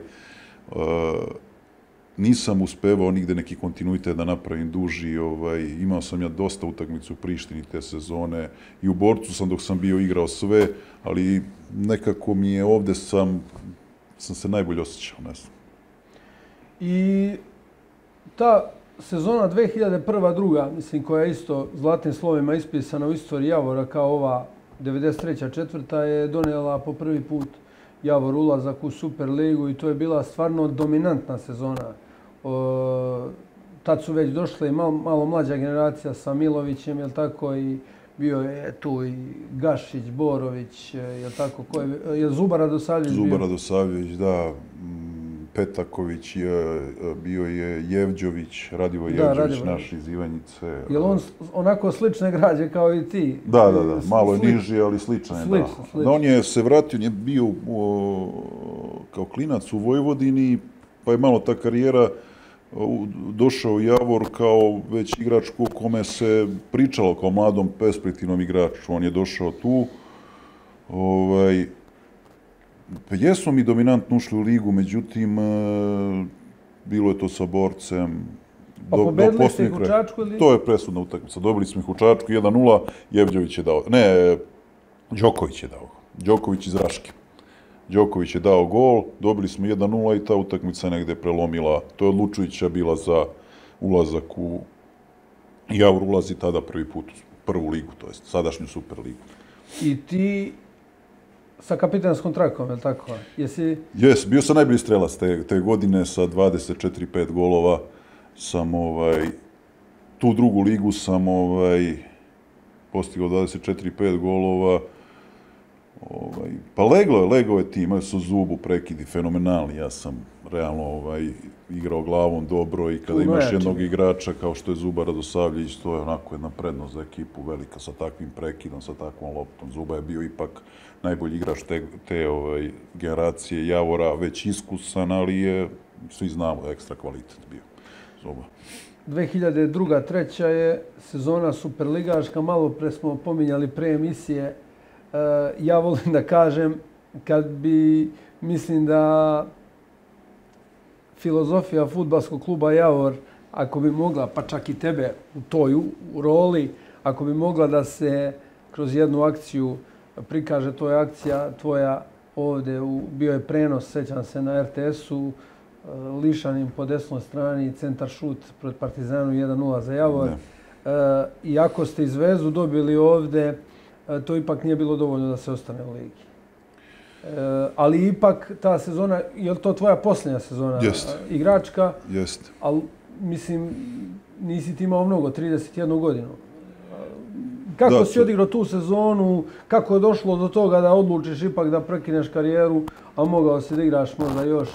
B: nisam uspevao nigde neki kontinuitet da napravim duži. Imao sam ja dosta utakmica u Prištini te sezone i u Borcu sam dok sam bio igrao sve, ali nekako mi je ovde sam se najbolje osjećao, ne znam.
A: I ta sezona 2001-2002, mislim, koja je isto zlatnim slovima ispisana u istoriji Javora kao ova 93-4. je donijela po prvi put Javor ulazak u Superligu i to je bila stvarno dominantna sezona. Tad su već došle i malo mlađa generacija sa Milovićem, jel tako, i bio je tu i Gašić, Borović, jel tako, je Zubar Radosavljević bio?
B: Zubar Radosavljević, da, Petaković, bio je Jevđović, Radivoj Jevđović, naš iz Ivanjice.
A: Je li on onako slične građe kao i ti?
B: Da, malo je niži, ali sličan je, da. On je se vratio, on je bio kao klinac u Vojvodini, pa je malo ta karijera došao u Javor kao već igrač o kome se pričalo kao mladom perspektivnom igraču. On je došao tu. Jesmo mi dominantno ušli u ligu, međutim, bilo je to sa Borcem.
A: Pa pobedili ste ih u Čačku ili?
B: To je presudna utakmica. Dobili smo ih u Čačku 1-0, Jevđović je dao, ne, Đoković je dao. Đoković iz Raške. Đoković je dao gol, dobili smo 1-0 i ta utakmica negde prelomila. To je odlučujuća bila za ulazak u Javor, ulazi tada prvi put u prvu ligu, to je sadašnju Superligu.
A: I ti sa kapitanskom trakom, je li tako?
B: Jes, bio sam najbolji strelac te godine sa 24-5 golova. Sam tu drugu ligu sam postigao 24-5 golova. Pa leglo je tim, imaju su Zubu prekidi fenomenalni, ja sam realno igrao glavom dobro i kada imaš jednog igrača kao što je Zuba Radosavljević, to je onako jedna prednost za ekipu velika sa takvim prekidom, sa takvom loptom. Zuba je bio ipak najbolji igrač te generacije Javora, već iskusan, ali je, svi znamo, ekstra kvalitet bio Zuba.
A: 2002-2003 je sezona superligaška, malo pre smo pominjali pre emisije. Ja volim da kažem, mislim da filozofija fudbalskog kluba Javor, ako bi mogla, pa čak i tebe u toj roli, ako bi mogla da se kroz jednu akciju prikaže, to je akcija tvoja ovdje, bio je prenos, sećam se, na RTS-u, Lišanin po desnoj strani, centar šut pred Partizanu 1-0 za Javor. Iako ste i Zvezdu dobili ovdje, to ipak nije bilo dovoljno da se ostane u ligi. Ali ipak ta sezona, je li to tvoja posljednja sezona igračka?
B: Jeste.
A: Ali, mislim, nisi ti imao mnogo, 31 godinu. Kako si odigrao tu sezonu? Kako je došlo do toga da odlučiš ipak da prekineš karijeru, a mogao si da igraš možda još?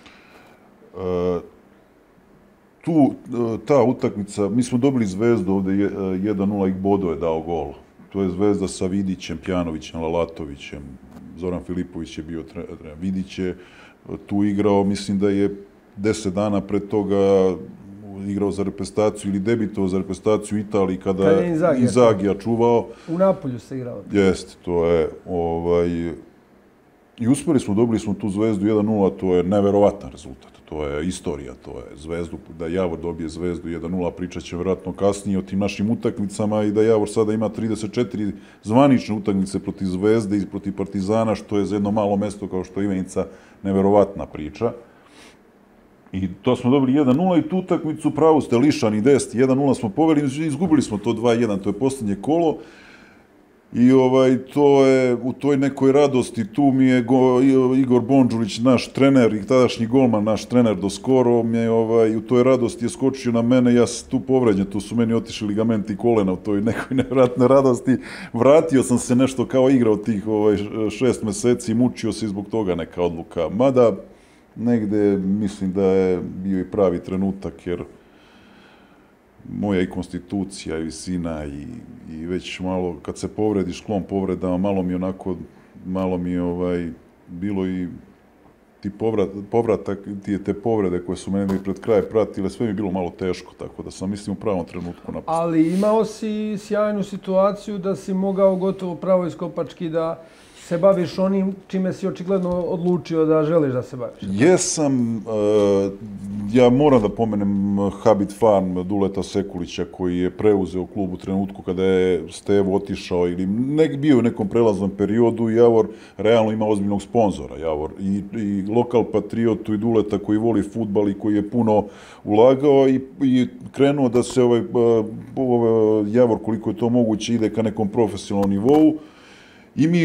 B: Ta utakmica, mi smo dobili Zvezdu ovdje 1-0 i Bodo je dao gol. To je Zvezda sa Vidićem, Pjanovićem, Lalatovićem. Zoran Filipović je bio trener. Vidić je tu igrao, mislim da je 10 dana pred toga igrao za reprezentaciju ili debitovao za reprezentaciju u Italiji kada je Inzagija čuvao.
A: U Napolju se igrao.
B: Jeste, to je... I uspjeli smo, dobili smo tu Zvezdu 1-0, to je neverovatan rezultat. To je istorija, to je Zvezdu, da Javor dobije Zvezdu 1-0, pričat će vjerojatno kasnije o tim našim utakmicama i da Javor sada ima 34 zvanične utakmice protiv Zvezde i protiv Partizana, što je za jedno malo mesto kao što je Ivenica neverovatna priča. I to smo dobili 1-0 i tu utakmicu pravo ste Lišani 10, 1-0 smo poveli i izgubili smo to 2-1, to je posljednje kolo. I to je u toj nekoj radosti, tu mi je Igor Bondžulić, naš trener i tadašnji golman, naš trener do skoro, u toj radosti je skočio na mene, ja sam tu povređen, tu su meni otišli ligamenti kolena u toj nekoj nevratnoj radosti. Vratio sam se nešto kao igrao tih 6 meseci, mučio se i zbog toga neka odluka. Mada negde mislim da je bio i pravi trenutak, jer moja i konstitucija i visina i već malo, kad se povrediš sklon povredama, malo mi bilo i ti povratak, te povrede koje su mene pred kraj pratile, sve mi je bilo malo teško, tako da sam mislim u pravom trenutku napustio.
A: Ali imao si sjajnu situaciju da si mogao gotovo pravo iskopački da se baviš onim čime si očigledno odlučio da želiš da se baviš.
B: Jesam, ja moram da pomenem Habit Farm Duleta Sekulića koji je preuzeo klub u trenutku kada je Stevo otišao ili bio u nekom prelaznom periodu i Javor realno ima ozbiljnog sponzora. Javor i lokal patriotu i Duleta koji voli fudbal i koji je puno ulagao i krenuo da se Javor koliko je to moguće ide ka nekom profesionalnom nivou. I mi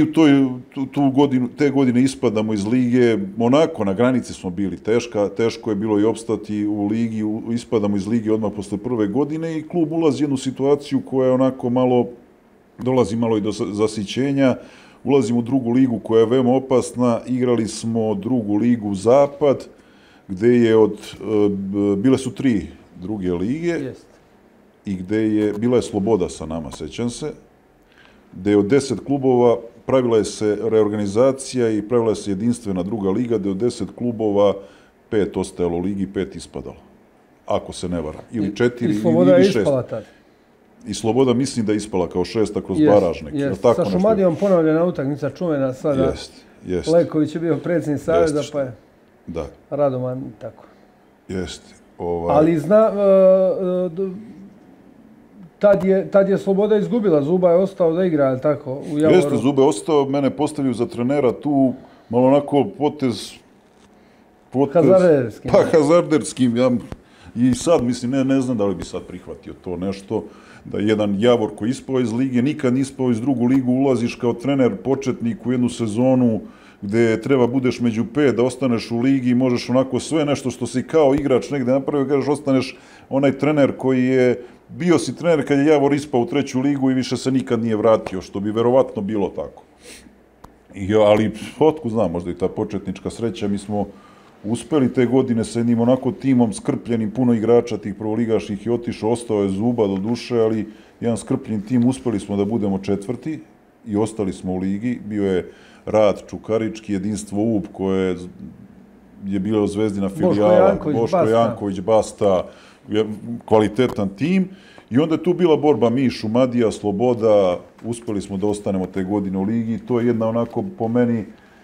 B: te godine ispadamo iz lige, onako na granici smo bili, teško je bilo i opstati u ligi, ispadamo iz lige odmah posle prve godine i klub ulazi u jednu situaciju koja je onako dolazi malo i do zasićenja, ulazimo u drugu ligu koja je veoma opasna, igrali smo drugu ligu Zapad, gde je bile su 3 druge lige i gde bila je Sloboda sa nama, sećam se, gde je od 10 klubova pravila je se reorganizacija i pravila je se jedinstvena druga liga, gde je od 10 klubova 5 ostajalo u ligi, 5 ispadalo. Ako se ne vara. Ili 4 ili 6.
A: I Sloboda je ispala tad.
B: I Sloboda mislim da je ispala kao 6 kroz baraž neki.
A: Sa Šumadijom ponavljena utakmica čuvena sada. Leković je bio predsjednik saveza, pa je Radoman tako.
B: Jeste.
A: Ali Tad je Sloboda izgubila, Zuba je ostao da igra, ali tako, u Javoru?
B: Jeste, Zuba je ostao, mene postavio za trenera tu, malo onako potez...
A: Hazarderskim.
B: Pa, hazarderskim, i sad, mislim, ne znam da li bi sad prihvatio to nešto, da jedan Javor koji ispao iz lige, nikad nije ispao iz drugu ligu, ulaziš kao trener, početnik u jednu sezonu, gde treba budeš među 5, da ostaneš u ligi i možeš onako sve nešto što si kao igrač negde napravio, kažeš, ostaneš onaj trener koji je... Bio si trener kad je Javor ispao u 3. ligu i više se nikad nije vratio, što bi verovatno bilo tako. Ali, otkud znam, možda i ta početnička sreća, mi smo uspeli te godine sa jednim onako timom skrpljenim, puno igrača tih prvoligaških je otišao, ostao je Zuba do duše, ali jedan skrpljen tim, uspeli smo da budemo četvrti i ostali smo u ligi. Bio je Rad Čukarički, Jedinstvo Ub, koje je bilo Zvezdina filijala, Boško Janković, Basta, kvalitetan tim. I onda je tu bila borba mi, Šumadija, Sloboda, uspeli smo da ostanemo te godine u ligi i to je jedna onako po meni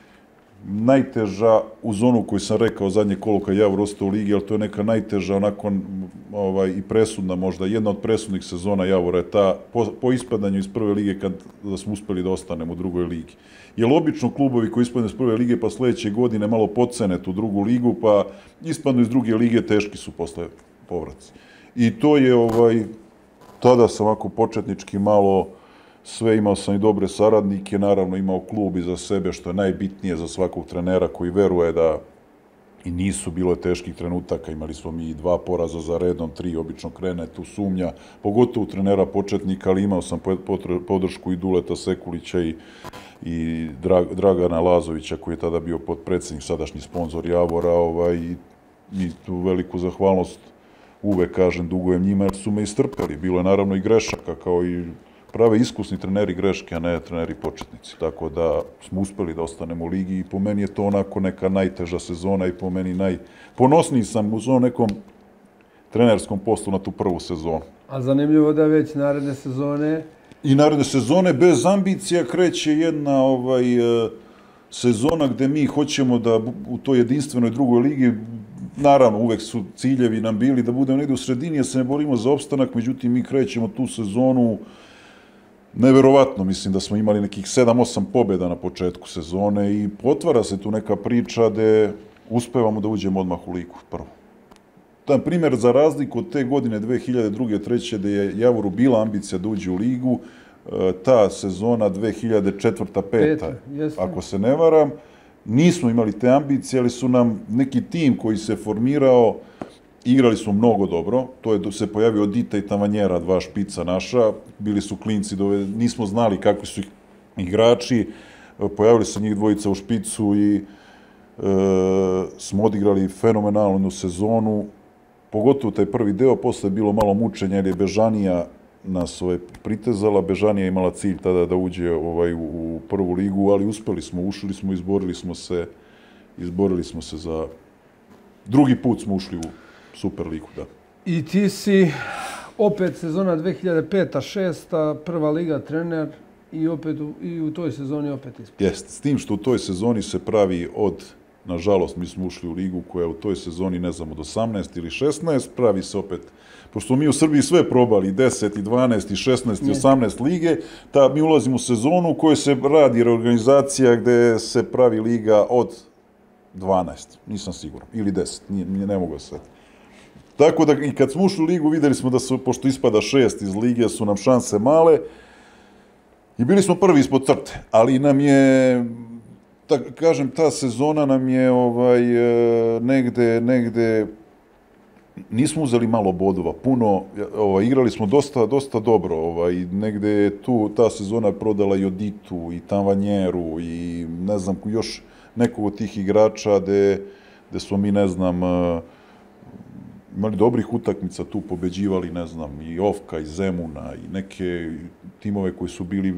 B: najteža, uz onu koju sam rekao zadnje kolo kad Javor ostao u ligi, ali to je neka najteža onako i presudna možda, jedna od presudnih sezona Javora je ta po ispadanju iz prve lige da smo uspeli da ostanemo u drugoj ligi. Jer obično klubovi koji ispadnu iz prve lige pa sljedeće godine malo podcene tu drugu ligu pa ispadnu iz druge lige, teški su posle povraci. I to je tada sam ovako početnički malo sve, imao sam i dobre saradnike, naravno imao klub iza sebe, što je najbitnije za svakog trenera koji veruje da i nisu bilo teških trenutaka, imali smo mi 2 poraza za redom, 3 obično krene, tu sumnja, pogotovo trenera početnika, ali imao sam podršku i Duleta Sekulića i Dragana Lazovića, koji je tada bio potpredsjednik, sadašnji sponzor Javora, i tu veliku zahvalnost uvek kažem, dugujem njima, jer su me istrpeli. Bilo je naravno i grešaka, kao i prave iskusni treneri greške, a ne treneri početnici. Tako da smo uspeli da ostanemo u ligi i po meni je to onako neka najteža sezona i po meni najponosniji sam u ovom nekom trenerskom poslu na tu prvu sezonu.
A: A zanimljivo da već naredne sezone...
B: I naredne sezone bez ambicija kreće jedna sezona gde mi hoćemo da u toj jedinstvenoj drugoj ligi, naravno uvek su ciljevi nam bili da budemo negdje u sredini, jer se ne borimo za opstanak, međutim mi krećemo tu sezonu neverovatno, mislim da smo imali nekih 7-8 pobjeda na početku sezone i otvara se tu neka priča gde uspevamo da uđemo odmah u ligu prvo. Taj primjer za razliku od te godine 2002. 2003. gde je Javoru bila ambicija da uđe u ligu, ta sezona 2004. 2005. Ako se ne varam, nismo imali te ambicije, ali su nam neki tim koji se formirao, igrali smo mnogo dobro, to je se pojavio Dita i Tavanjera, 2 špica naša, bili su klinci, nismo znali kakvi su igrači, pojavili se njih dvojica u špicu i smo odigrali fenomenalnu sezonu, pogotovo taj prvi deo, posle je bilo malo mučenja jer je Bežanija nas pritezala, Bežanija je imala cilj tada da uđe u prvu ligu, ali uspeli smo, ušli smo, izborili smo se za... Drugi put smo ušli u Superligu, da.
A: I ti si opet sezona 2005-2006, prva liga trener i u toj sezoni opet ispred.
B: Jeste, s tim što u toj sezoni se pravi nažalost, mi smo ušli u ligu koja u toj sezoni, ne znam, od 18 ili 16, pravi se opet, pošto mi u Srbiji sve probali, 10, 12, 16 i 18 lige, mi ulazimo u sezonu u kojoj se radi reorganizacija gde se pravi liga od 12, nisam siguran, ili 10, ne mogu sve. Tako da i kad smo ušli u ligu videli smo da su, pošto ispada 6 iz lige, su nam šanse male i bili smo prvi ispod crte, ali nam je, kažem, ta sezona nam je negde, nismo uzeli malo bodova, puno, igrali smo dosta dobro, negde je tu ta sezona prodala i Oditu, i Tavanjeru, i ne znam, još nekog od tih igrača gde smo mi, ne znam, imali dobrih utakmica tu, pobeđivali, ne znam, i Ofka, i Zemuna, i neke timove koji su bili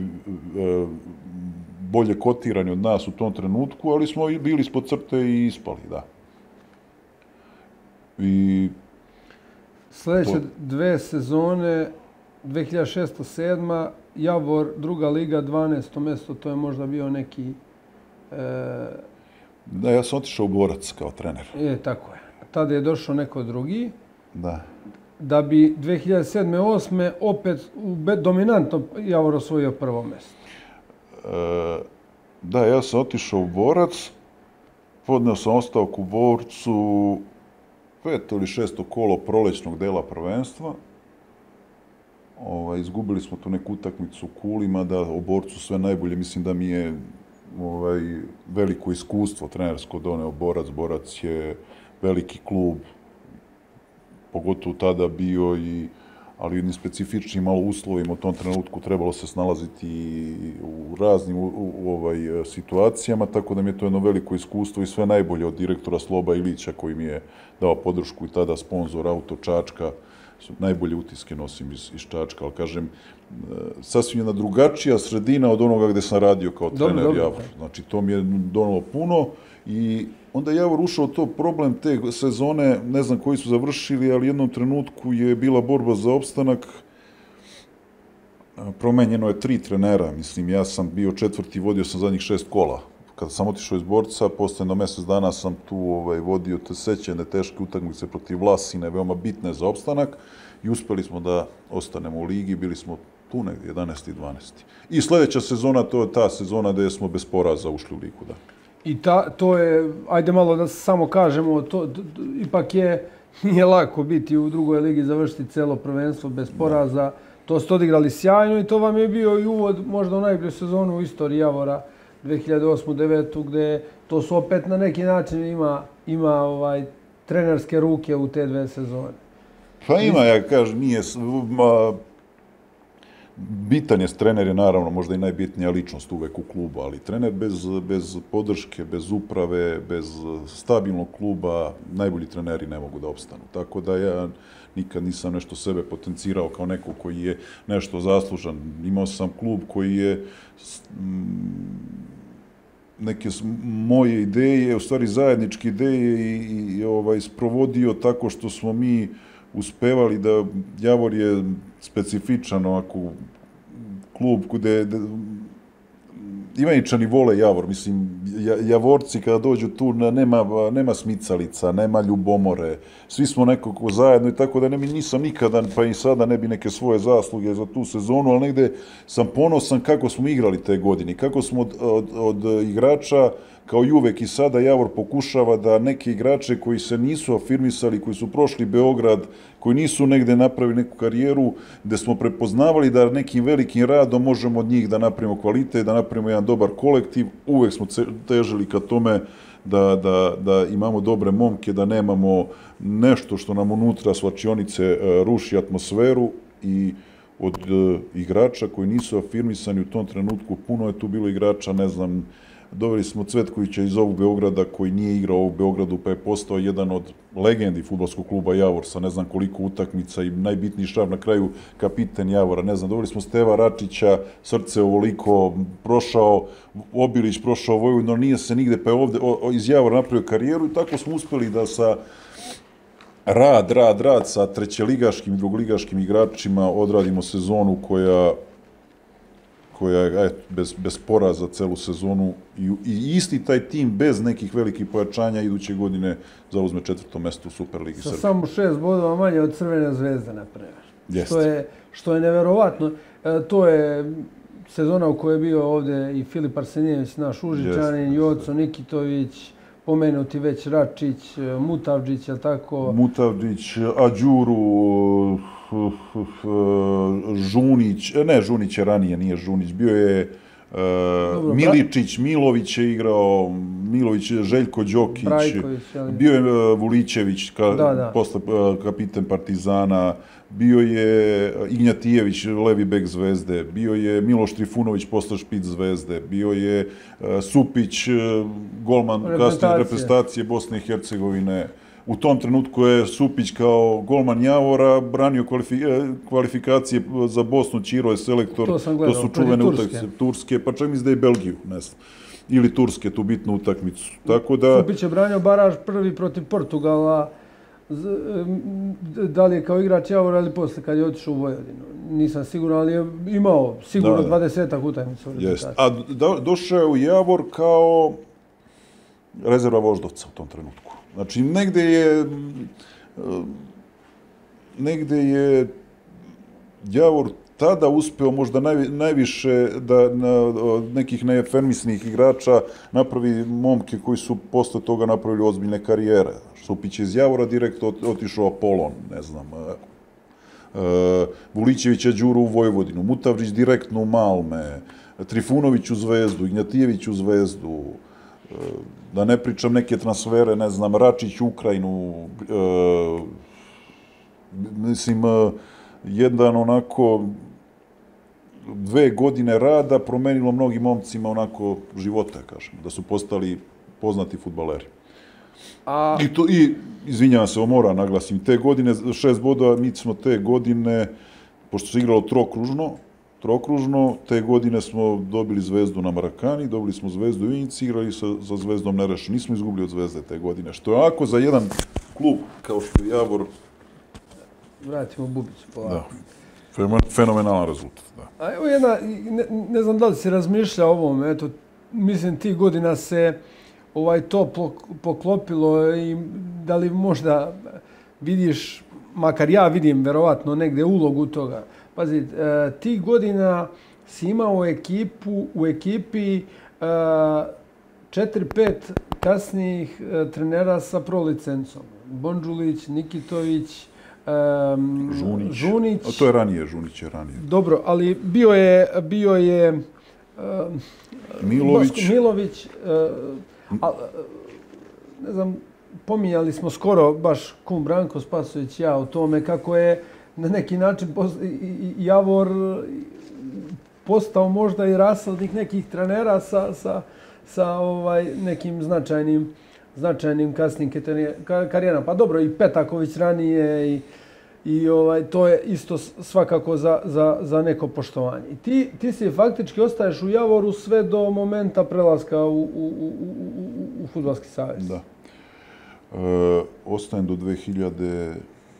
B: bolje kotirani od nas u tom trenutku, ali smo bili ispod crte i ispali, da.
A: Sljedeće 2 sezone, 2006-2007, Javor, druga liga, 12. mjesto, to je možda bio neki...
B: Da, ja sam otišao u Borac kao trener.
A: Tako je. Tada je došao neko drugi.
B: Da.
A: Da bi 2007-2008 opet dominantno Javor osvojio prvo mjesto.
B: Da, ja sam otišao u Borac, podneo sam ostavku u Borcu 5. ili 6. kolo prolećnog dela prvenstva. Izgubili smo tu neku utakmicu u Kulima, da o Borcu sve najbolje, mislim da mi je veliko iskustvo trenersko doneo Borac. Borac je veliki klub, pogotovo tada bio i ali u jednim specifičnim malo uslovima u tom trenutku trebalo se snalaziti u raznim situacijama, tako da mi je to jedno veliko iskustvo i sve najbolje od direktora Sloba Ilića koji mi je dao podršku i tada sponzor Auto Čačka. Najbolje utiske nosim iz Čačka, ali kažem, sasvim jedna drugačija sredina od onoga gde sam radio kao trener Javor. Znači, to mi je donalo puno i onda je Javor ušao to problem te sezone, ne znam koji su završili, ali u jednom trenutku je bila borba za opstanak. Promenjeno je 3 trenera, mislim, ja sam bio 4. vodio sam zadnjih 6 kola. Kada sam otišao iz Borca, posle jedno mesec dana sam tu vodio te sećene teške utakmice protiv Vlasine, veoma bitne za opstanak i uspeli smo da ostanemo u ligi, bili smo tu negdje 11. i 12. I sledeća sezona, to je ta sezona gde smo bez poraza ušli u ligu, da.
A: I to je, ajde malo da samo kažemo, ipak nije lako biti u drugoj ligi, završiti celo prvenstvo bez poraza. To ste odigrali sjajno i to vam je bio i uvod možda u najbolju sezonu u istoriji Javora 2008-2009, gde to su opet na neki način ima trenerske ruke u te 2 sezone.
B: Pa ima, ja kažem, nije... Bitan je trener, je naravno možda i najbitnija ličnost uvek u klubu, ali trener bez podrške, bez uprave, bez stabilnog kluba, najbolji treneri ne mogu da opstanu. Tako da ja nikad nisam nešto sebe potencirao kao neko koji je nešto zaslužan. Imao sam klub koji je neke moje ideje, u stvari zajedničke ideje i sprovodio tako što smo mi uspevali da Javor je specifičan ovako klub gde Ivanjičani vole Javor, mislim, Javorci kada dođu tu nema smicalica, nema ljubomore, svi smo nekako zajedno i tako da nisam nikada, pa i sada ne bi neke svoje zasluge za tu sezonu, ali negde sam ponosan kako smo igrali te godine, kako smo od igrača, kao i uvek i sada Javor pokušava da neke igrače koji se nisu afirmisali, koji su prošli Beograd, koji nisu negde napravili neku karijeru, gde smo prepoznavali da nekim velikim radom možemo od njih da napravimo kvalitet, da napravimo jedan dobar kolektiv. Uvek smo težili ka tome da imamo dobre momke, da nemamo nešto što nam unutra svačionice ruši atmosferu i od igrača koji nisu afirmisani u tom trenutku, puno je tu bilo igrača, ne znam, doveli smo Cvetkovića iz ovog Beograda koji nije igrao u Beogradu pa je postao jedan od legendi fudbalskog kluba Javor sa ne znam koliko utakmica i najbitniji šraf na kraju kapiten Javora, ne znam, doveli smo Steva Račića, srce ovoliko, prošao Obilić, prošao Vojvodinu, nije se nigde pa je ovde iz Javora napravio karijeru i tako smo uspeli da sa rad sa trećeligaškim i drugoligaškim igračima odradimo sezonu koja je bez poraza celu sezonu i isti taj tim bez nekih velikih pojačanja iduće godine zauzme 4. mesto u Superligi Srbije.
A: Sa samo 6 bodova manje od Crvene zvezde, na primjer. Što je neverovatno. To je sezona u kojoj je bio ovde i Filip Arsenijević, naš Užičanin, Joco Nikitović, pomenuti već Račić, Mutavdžić, je li tako?
B: Mutavdžić, Ađuru, Žunić, ne, Žunić je ranije, nije Žunić, bio je Miličić, Milović je igrao, Milović, Željko Đokić, bio je Vulićević, posle kapiten Partizana, bio je Ignjatijević, levi bek Zvezde, bio je Miloš Trifunović, posle špic Zvezde, bio je Supić, golman kasnije reprezentacije Bosne i Hercegovine. U tom trenutku je Supić kao golman Javora branio kvalifikacije za Bosnu, Ćiro je selektor, to su čuvene utakmice Turske, pa čak mislim da je Belgiju, ne znam, ili Turske, tu bitnu utakmicu.
A: Supić je branio baraž prvi protiv Portugala, da li je kao igrač Javora ili posle kad je otišao u Vojvodinu. Nisam siguran, ali je imao sigurno 20-ak utakmica.
B: A došao je u Javor kao rezerva Voždovca u tom trenutku. Znači, negde je Javor tada uspeo možda najviše da nekih neefirmisnih igrača napravi momke koji su posle toga napravili ozbiljne karijere. Supić je iz Javora direktno otišao Apolon, ne znam, Vulićević Ađuru u Vojvodinu, Mutavdžić direktno u Malme, Trifunović u Zvezdu, Ignjatijević u Zvezdu, da ne pričam neke transfere, ne znam, Račić u Ukrajinu, mislim, jedan onako 2 godine rada promenilo mnogim momcima onako života, kažem, da su postali poznati fudbaleri. I izvinjavam se, moram naglasim, te godine, 6 bodova, mi smo te godine, pošto se igralo trokružno, te godine smo dobili zvezdu na Marakani, dobili smo zvezdu u Ivanjici, igrali sa zvezdom nerešeno. Nismo izgubili od zvezde te godine, što je ovako za jedan klub kao što je Javor...
A: Vratimo Bubicu polako.
B: Da, fenomenalan rezultat, da.
A: A evo jedna, ne znam da li si razmišljao o ovom, eto, mislim tih godina se to poklopilo i da li možda vidiš, makar ja vidim verovatno negde ulogu toga. Pazi, tih godina si imao u ekipi 4-5 kasnijih trenera sa prolicencom. Bondžulić, Nikitović, Žunić.
B: To je ranije, Žunić je ranije.
A: Dobro, ali bio je Milović, ne znam, pominjali smo skoro baš kum Branko Spasović ja o tome kako je na neki način Javor postao možda i rasladnik nekih trenera sa nekim značajnim kasnim karijerama. Pa dobro, i Petaković ranije i to je isto svakako za neko poštovanje. I ti si faktički ostaješ u Javoru sve do momenta prelaska u Fudbalski savez.
B: Da. Ostajem do 2011.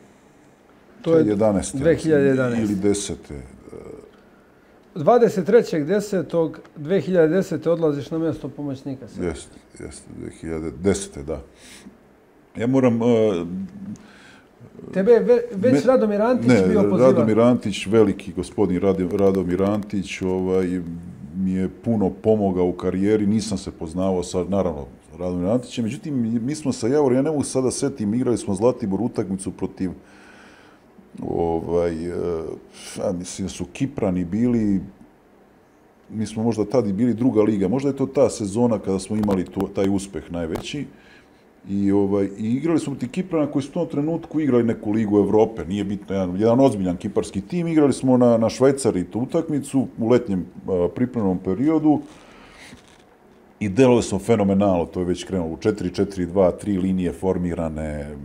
B: Ili 10.
A: 23.10.2010. odlaziš na mjesto pomoćnika.
B: Jeste, 2010. da. Ja moram...
A: Tebe je već Radomir Antić bio pozivan?
B: Ne, Radomir Antić, veliki gospodin Radomir Antić, mi je puno pomogao u karijeri, nisam se poznavao sa, naravno, Radomir Antićem, međutim, mi smo sa Javorom, ja ne mogu sada setim, igrali smo Zlatibor utakmicu protiv, mislim da su Kiprani bili, mi smo možda tad i bili druga liga, možda je to ta sezona kada smo imali taj uspeh najveći, i igrali smo protiv Kiprana koji su u tom trenutku igrali neku ligu Evrope, nije bitno, jedan ozbiljan kiparski tim, igrali smo na Švajcari tu utakmicu u letnjem pripremnom periodu i delovali smo fenomenalno, to je već krenulo u 4-4-2, 3 linije formirane,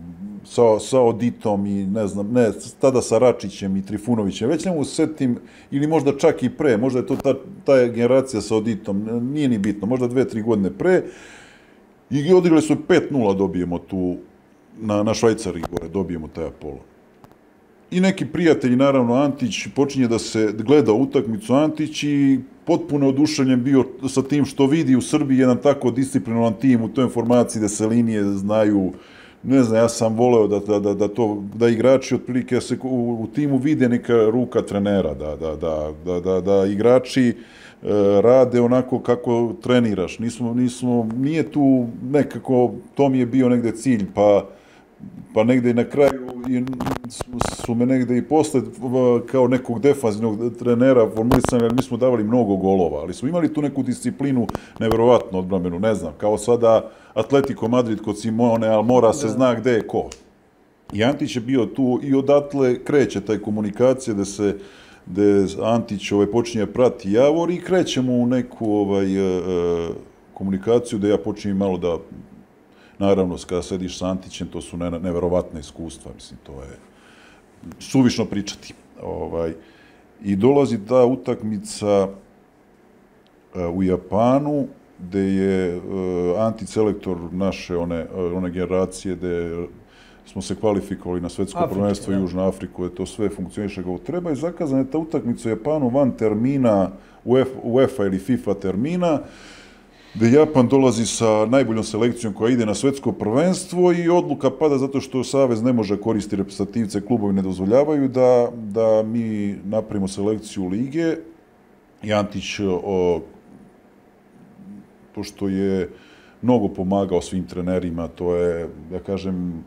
B: sa Oditom i ne znam, tada sa Račićem i Trifunovićem, već ne mogu setim, ili možda čak i pre, možda je to ta generacija sa Oditom, nije ni bitno, možda 2-3 godine pre, i odigrali su 5-0, dobijemo tu, na Švajcari gore, dobijemo taj Apollo. I neki prijatelji, naravno, Antić, počinje da se gleda utakmicu Antić i potpuno oduševljen bio sa tim što vidi u Srbiji jedan tako disciplinovan tim u toj formaciji da se linije znaju. Ne znam, ja sam voleo da igrači otprilike se u timu vide neka ruka trenera, da igrači rade onako kako treniraš. Nije tu nekako, to mi je bio negde cilj, pa negde i na kraju su me negde i posle kao nekog defanzivnog trenera formulisani, jer mi smo davali mnogo golova, ali smo imali tu neku disciplinu neverovatno odbrambenu, ne znam, kao sada Atletico Madrid kod Simone, ali mora se zna gde je ko. I Antić je bio tu i odatle kreće taj komunikacija da Antić počinje prati Javor i krećemo u neku komunikaciju da ja počinjem malo da, naravno, kada sediš sa Antićem, to su neverovatne iskustva, mislim, to je suvišno pričati. I dolazi ta utakmica u Japanu, gde je Antić selektor naše one generacije, gde smo se kvalifikovali na svetsko prvenstvo Južna Afriku, da to sve funkcioniše kako treba i zakazana je ta utakmica u Japanu van termina UEFA ili FIFA termina, gde Japan dolazi sa najboljom selekcijom koja ide na svetsko prvenstvo i odluka pada zato što Savez ne može koristiti reprezentativce, klubovi ne dozvoljavaju da mi napravimo selekciju lige. I Antić, pošto je mnogo pomagao svim trenerima, to je, da kažem,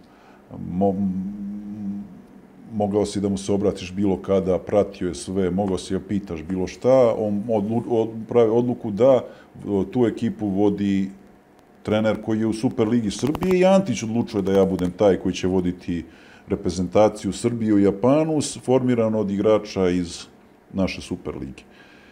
B: mogao si da mu se obratiš bilo kada, pratio je sve, mogao si da pitaš bilo šta, on pravi odluku da tu ekipu vodi trener koji je u Superligi Srbije i Antić odlučuje da ja budem taj koji će voditi reprezentaciju Srbije u Japanu, formirano od igrača iz naše Super lige.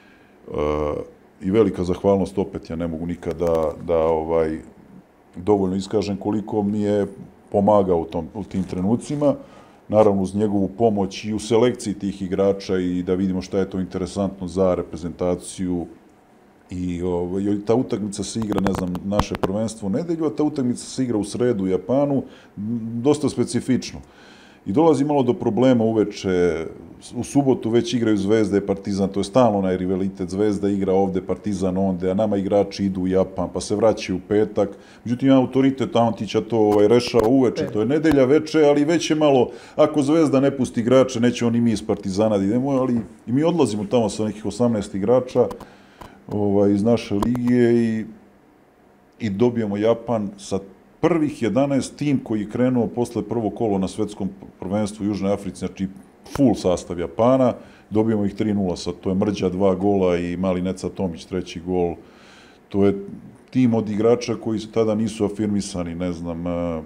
B: I velika zahvalnost, opet ja ne mogu nikada da dovoljno iskažem koliko mi je pomagao u tim trenucima, naravno uz njegovu pomoć i u selekciji tih igrača i da vidimo šta je to interesantno za reprezentaciju. I ta utakmica se igra, ne znam, naše prvenstvo u nedelju, a ta utakmica se igra u sredu u Japanu, dosta specifično. I dolazi malo do problema uveče, u subotu već igraju Zvezda i Partizan, to je stalno onaj rivalitet, Zvezda igra ovde, Partizan onde, a nama igrači idu u Japan, pa se vraćaju u petak. Međutim, autoritet Antića to rešava uveče, to je nedelja veče, ali već je malo, ako Zvezda ne pusti igrače, neće oni mi iz Partizana da idemo, ali i mi odlazimo tamo sa nekih 18 igrača iz naše lige i dobijemo Japan sa prvih 11 tim koji je krenuo posle prvog kolo na svetskom prvenstvu u Južnoj Africi, znači full sastav Japana, dobijemo ih 3-0, to je Mrđa 2 gola i mali Neca Tomić 3. gol. To je tim od igrača koji se tada nisu afirmisani, ne znam,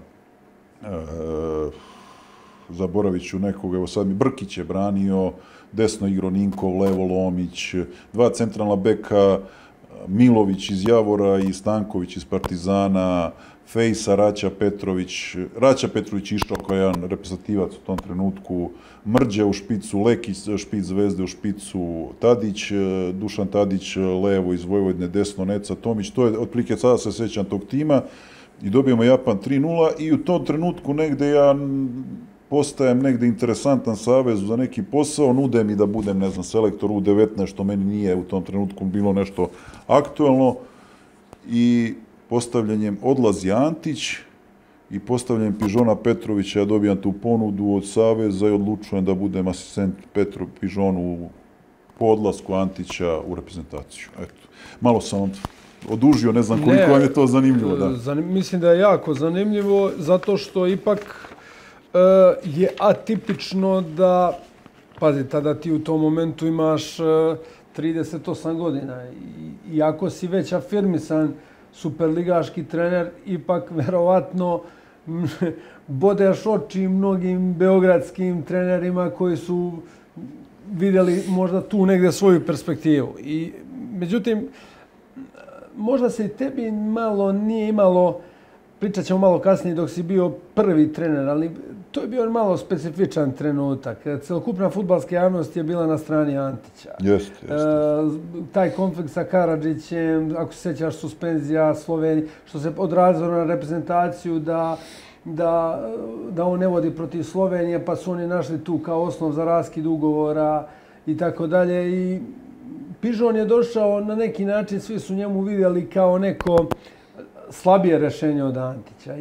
B: zaboravit ću nekog, evo sad mi Brkić je branio, desno igro Ninkov, levo Lomić, 2 centralna beka, Milović iz Javora i Stanković iz Partizana, Fejsa, Raća Petrović išao kao jedan reprezentativac u tom trenutku, Mrđe u špicu, Lekić špic Zvezde u špicu, Tadić, Dušan Tadić, levo iz Vojvodine, desno Neca Tomić, to je otprilike, sada se sećam tog tima i dobijemo Japan 3-0 i u tom trenutku negde ja postajem negde interesantan savezu za neki posao, nude mi da budem, ne znam, selektor U19, što meni nije u tom trenutku bilo nešto aktuelno i postavljanjem odlazi Antić i postavljanjem Pižona Petrovića ja dobijam tu ponudu od saveza i odlučujem da budem asistent Petru Pižonu po odlasku Antića u reprezentaciju. Eto, malo sam vam odužio, ne znam koliko vam je to zanimljivo. Da.
A: Mislim da je jako zanimljivo, zato što ipak je atipično da, pazi, tada ti u tom momentu imaš 38 godina. Iako si već afirmisan superligaški trener, ipak verovatno bodeš oči mnogim beogradskim trenerima koji su vidjeli možda tu negdje svoju perspektivu. Međutim, možda se i tebi malo nije imalo, pričat ćemo malo kasnije dok si bio prvi trener, ali to je bio malo specifičan trenutak. Celokupna fudbalska javnost je bila na strani Antića.
B: Jeste.
A: Taj konflikt sa Karadžićem, ako se sjećaš, suspenzija Slovenije, što se odrazilo na reprezentaciju da on ne vodi protiv Slovenije, pa su oni našli tu kao osnov za raskid ugovora i tako dalje. I Pižon je došao na neki način, svi su njemu vidjeli kao neko slabije rešenje od Antića.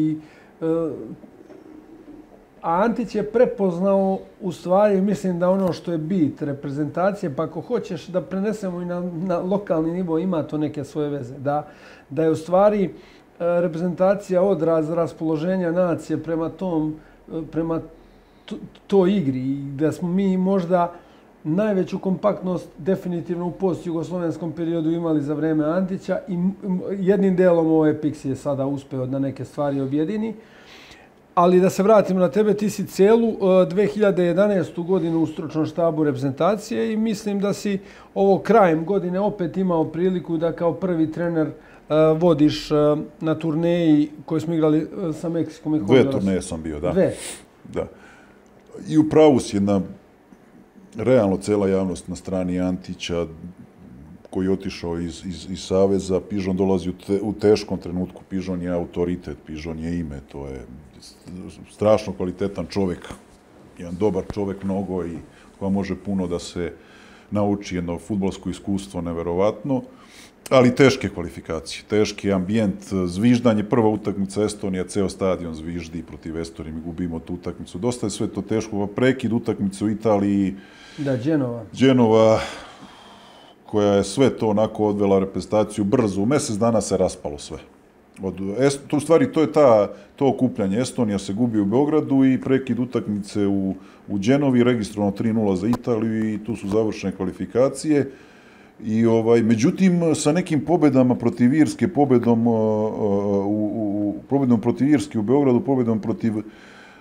A: A Antić je prepoznao, u stvari, mislim da ono što je bit reprezentacije, pa ako hoćeš da prenesemo i na lokalni nivo, ima to neke svoje veze. Da je u stvari reprezentacija odraz raspoloženja nacije prema toj igri. I da smo mi možda najveću kompaktnost definitivno u post-jugoslovenskom periodu imali za vreme Antića i jednim delom ovo Pixi je sada uspeo da neke stvari objedini. Ali da se vratimo na tebe, ti si celu 2011. godinu u stručnom štabu reprezentacije i mislim da si ovo krajem godine opet imao priliku da kao prvi trener vodiš na turneji koju smo igrali sa Meksikom i Hondurasom.
B: 2 turneje sam bio, da.
A: 2?
B: Da. I u pravu si jedna realno cela javnost na strani Antića koji je otišao iz Saveza. Pižon dolazi u teškom trenutku. Pižon je autoritet, Pižon je ime. To je strašno kvalitetan čovjek. Jedan dobar čovjek mnogo i koja može puno da se nauči, jedno fudbalsko iskustvo neverovatno. Ali teške kvalifikacije, teški ambijent, zviždanje. Prva utakmica Estonija, ceo stadion zviždi protiv Estonije, mi gubimo tu utakmicu. Dosta je sve to teško. Prekid utakmice u Italiji.
A: Da,
B: Genova, koja je sve to onako odvela reprezentaciju brzo. U mjesec dana se raspalo sve. U stvari, to je to okupljanje. Estonija se gubi u Beogradu i prekid utakmice u Genovi, registrovano 3-0 za Italiju i tu su završene kvalifikacije. Međutim, sa nekim pobedama protiv Irske, pobedom protiv Irske u Beogradu, pobedom protiv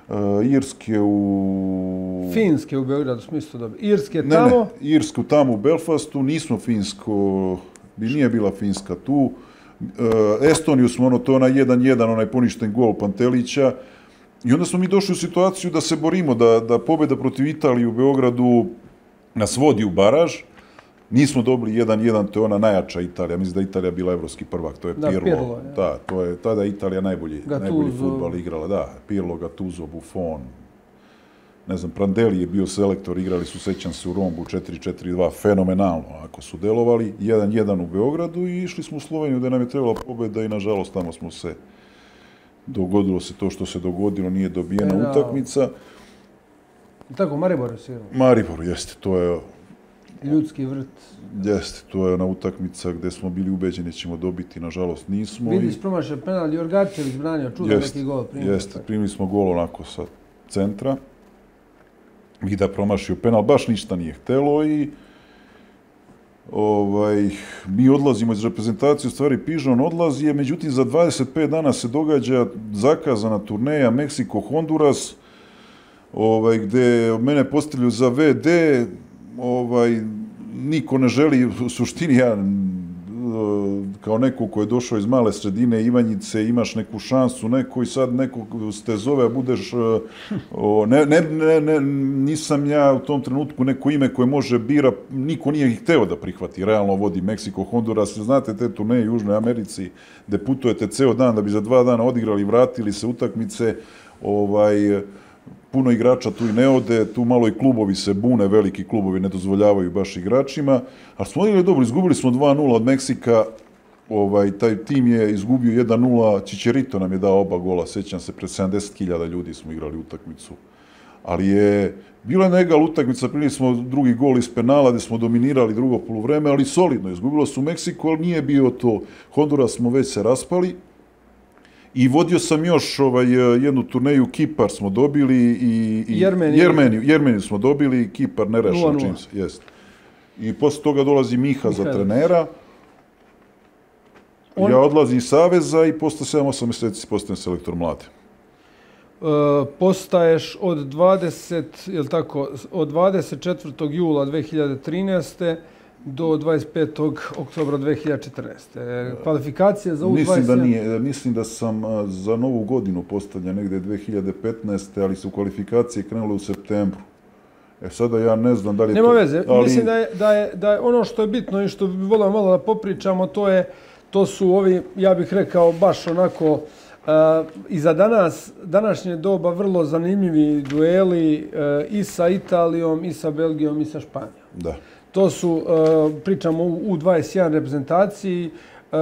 B: Irske u...
A: Finske u Beogradu smo isto dobili. Irske tamo?
B: Ne, Irsku tamo u Belfastu, nismo Finsko, nije bila Finska tu. Estoniju smo, to na 1-1, onaj poništen gol Pantelića. I onda smo mi došli u situaciju da se borimo, da pobjeda protiv Italije u Beogradu nas vodi u baraž. Nismo dobili 1-1, to je ona najjača Italija. Mislim da je Italija bila evropski prvak, to je Pirlo. Da, to je tada Italija najbolji fudbal igrala. Da, Pirlo, Gattuso, Buffon. Ne znam, Prandelli je bio selektor, igrali su, sećam se, u Rombu 4-4-2, fenomenalno ako su delovali. 1-1 u Beogradu i išli smo u Sloveniju gdje nam je trebala pobjeda i nažalost tamo smo se dogodilo se to što se dogodilo, nije dobijena utakmica.
A: Tako, Maribor je svirao?
B: Maribor, jeste, to je...
A: Ljudski vrt.
B: Jeste, to je ona utakmica gdje smo bili ubeđeni ćemo dobiti, nažalost nismo.
A: Vidiš, promašao penal, Jorgačević branio, čuda neki gol.
B: Jeste, primili smo gol onako sa centra. Vida promašio penal, baš ništa nije htelo i mi odlazimo iz reprezentacije, u stvari Pižon odlazi, međutim za 25 dana se događa zakazana turneja Meksiko-Honduras, gdje mene postavljaju za VD, niko ne želi, u suštini ja kao neko ko je došao iz male sredine Ivanjice, imaš neku šansu, neko i sad neko te zove, budeš, nisam ja u tom trenutku neko ime koje može bira, niko nije ih hteo da prihvati, realno vodi Meksiko, Honduras, znate te turneje u Južnoj Americi, gde putujete ceo dan da bi za 2 dana odigrali, vratili se utakmice, puno igrača tu i ne ode, tu malo i klubovi se bune, veliki klubovi ne dozvoljavaju baš igračima, ali smo odigrali dobro, izgubili smo 2-0 od Meksika, taj tim je izgubio 1-0, Čičerito nam je dao oba gola, sećam se, pred 70.000 ljudi smo igrali utakmicu, ali je bila negal utakmica, primili smo drugi gol iz penala gdje smo dominirali drugo poluvreme, ali solidno, izgubilo su Meksiko, ali nije bio to, Honduras smo već se raspali. I vodio sam još jednu turneju, Kipar smo dobili i Jermeniju smo dobili, Kipar ne rešao čim se, jest. I posle toga dolazi Miha za trenera. Ja odlazim iz Saveza i posle 7-8 mjeseci postajem selektor mlade.
A: Postaješ od 24. jula 2013. do 25. oktobra 2014. Kvalifikacije za U21?
B: Mislim da sam za novu godinu postavljen negde 2015. ali su kvalifikacije krenule u septembru. Sada ja ne znam da li je to...
A: Nema veze. Mislim da je ono što je bitno i što bi volio malo da popričamo, to su ovi, ja bih rekao, baš onako i za današnje doba vrlo zanimljivi dueli i sa Italijom, i sa Belgijom, i sa Španijom.
B: Da.
A: To su, pričamo u 21 reprezentaciji,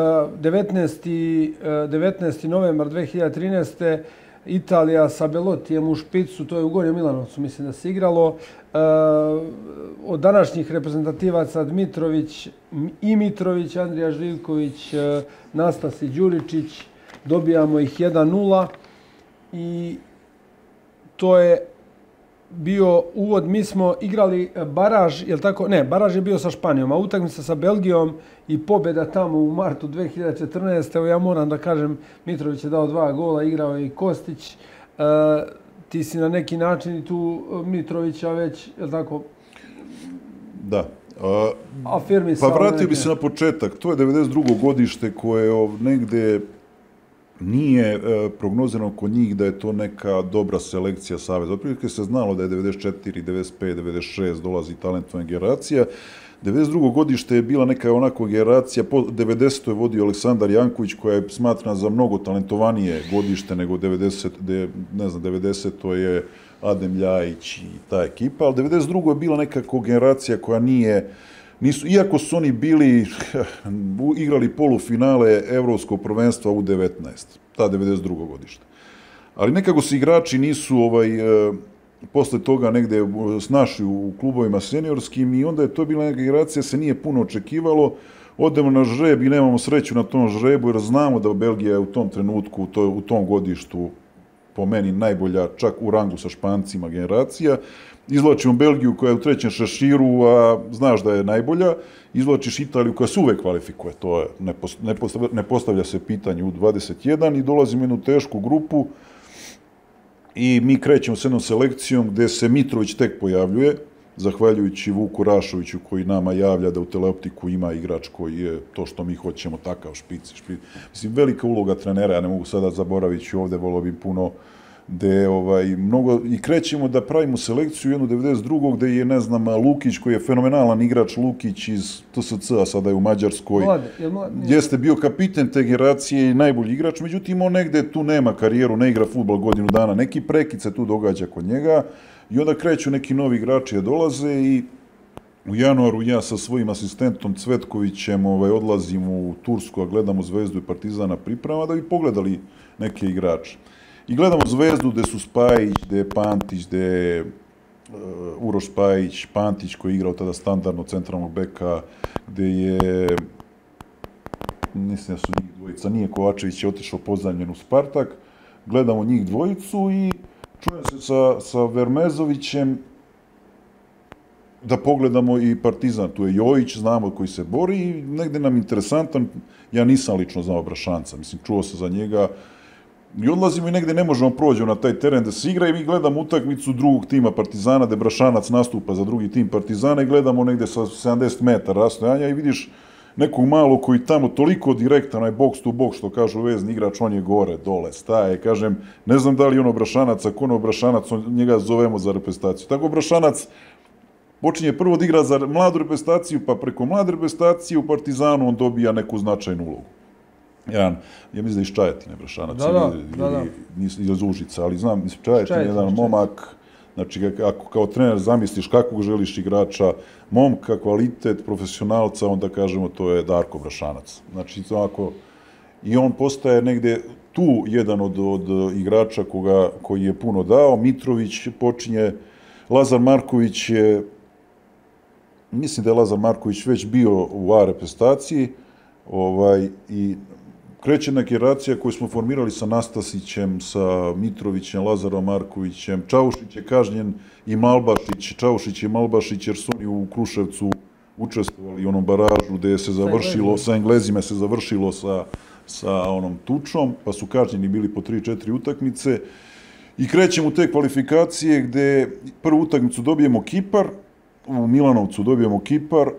A: 19. novembar 2013. Italija sa Belottijem u špicu, to je u Gornjem Milanovcu, mislim da se igralo. Od današnjih reprezentativaca Dmitrović i Mitrović, Andrija Živković, Nastasi Đuričić, dobijamo ih 1-0 i to je bio uvod, mi smo igrali baraž, jel tako? Ne, baraž je bio sa Španijom, a utakmica sa Belgijom i pobjeda tamo u martu 2014. Evo ja moram da kažem, Mitrović je dao 2 gola, igrao je i Kostić. Ti si na neki način i tu Mitrovića već, jel tako?
B: Da.
A: Afirmisao.
B: Pa vratio bi se na početak. To je 92. godište koje negde nije prognozirano kod njih da je to neka dobra selekcija Saveza. Otprilike se znalo da je 94, 95, 96 dolazi talentovna generacija. 92. godište je bila neka onako generacija, po 90. je vodio Aleksandar Janković koja je smatrana za mnogo talentovanije godište nego 90. je Adem Ljajić i ta ekipa, ali 92. je bila nekako generacija koja iako su oni igrali polufinale Evropskog prvenstva u 19. Ta 92. godište. Ali nekako se igrači nisu posle toga negde snašli u klubovima seniorskim i onda je to bila neka generacija, se nije puno očekivalo. Odemo na žreb i nemamo sreću na tom žrebu jer znamo da Belgija je u tom trenutku, u tom godištu po meni najbolja, čak u rangu sa Špancima generacija. Izvlačimo Belgiju koja je u 3. šeširu, a znaš da je najbolja. Izvlačiš Italiju koja se uvek kvalifikuje, to je, ne postavlja se pitanje u 21 i dolazimo u jednu tešku grupu I mi krećemo s jednom selekcijom gdje se Mitrović tek pojavljuje, zahvaljujući Vuku Rašoviću koji nama javlja da u Teleoptiku ima igrač koji je to što mi hoćemo, takav špic. Mislim, velika uloga trenera, ja ne mogu sada zaboraviti ovdje, volio bi puno gdje mnogo, i krećemo da pravimo selekciju jednu 92. gdje je, ne znam, Lukić koji je fenomenalan igrač, Lukić iz TSC-a, sada je u Mađarskoj, jeste bio kapiten te generacije i najbolji igrač, međutim on negdje tu nema karijeru, ne igra fudbal godinu dana, neki prekid se tu događa kod njega i onda kreću neki novi igrači da dolaze i u januaru ja sa svojim asistentom Cvetkovićem odlazim u Tursku, a gledamo Zvezdu i Partizana priprema da bi pogledali neke igrače. I gledamo Zvezdu gdje su Spajić, gdje je Pantić, gdje je Uroš Spajić, Pantić koji je igrao tada standardno centralnog beka, gdje je, mislim da su njih dvojica, nije Kovačević je otišao pozajmljen u Spartak, gledamo njih dvojicu i čujem se sa Vermezovićem da pogledamo i Partizan, tu je Jojić, znamo koji se bori i negdje nam interesantan, ja nisam lično znao Brašanca, mislim, čuo se za njega, i odlazimo i negdje ne možemo prođu na taj teren da se igra i mi gledamo utakmicu drugog tima Partizana, gdje Brašanac nastupa za drugi tim Partizana i gledamo negdje sa 70 metara rastojanja i vidiš nekog malog koji tamo toliko direktan, onaj box to box, što kažu vezni igrač, on je gore, dole, staje, kažem, ne znam da li ono Brašanac, ako ono Brašanac, njega zovemo za reprezentaciju. Tako Brašanac počinje prvo da igra za mladu reprezentaciju, pa preko mlade reprezentacije u Partizanu on dobija neku značajnu ulogu. Ja mislim da iz Čajetine Brašanac ili iz Užica, ali znam iz Čajetine jedan momak, znači ako kao trener zamisliš kakvog želiš igrača, momka, kvalitet, profesionalca, onda kažemo to je Darko Brašanac. Znači ako i on postaje negdje tu jedan od igrača koji je puno dao, Mitrović počinje, Lazar Marković je, mislim da je Lazar Marković već bio u A reprezentaciji i kreće jedna generacija koju smo formirali sa Nastasićem, sa Mitrovićem, Lazarom Markovićem, Čaušić je kažnjen i Malbašić, Čaušić i Malbašić jer su oni u Kruševcu učestvovali u onom baražu gdje se završilo, sa Englezima se završilo sa onom tučom, pa su kažnjeni bili po 3-4 utakmice i krećemo u te kvalifikacije gdje prvu utakmicu dobijemo Kipar, u Milanovcu dobijemo Kipar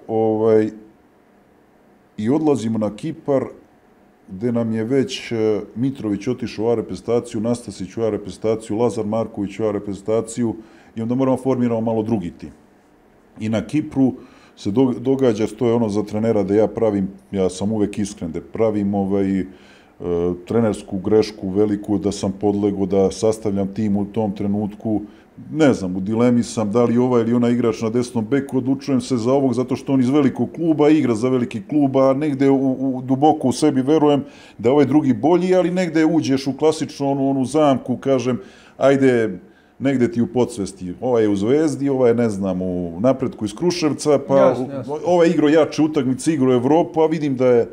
B: i odlazimo na Kipar gdje nam je već Mitrović otišao u A reprezentaciju, Nastasić u A reprezentaciju, Lazar Marković u A reprezentaciju i onda moramo formirati malo drugi tim. I na Kipru se događa, to je ono za trenera da ja pravim, ja sam uvek iskren, da pravim trenersku grešku veliku, da sam podlego, da sastavljam tim u tom trenutku, ne znam, u dilemi sam da li ovaj ili onaj igrač na desnom beku, odlučujem se za ovog zato što on iz velikog kluba igra za veliki klub, a negde duboko u sebi verujem da je ovaj drugi bolji, ali negde uđeš u klasičnu onu zamku, kažem, ajde, negde ti u podsvesti, ovaj je u Zvezdi, ovaj je, ne znam, u Napretku iz Kruševca, pa ovaj je igrao jače utakmice, igrao Evropu, a vidim da je.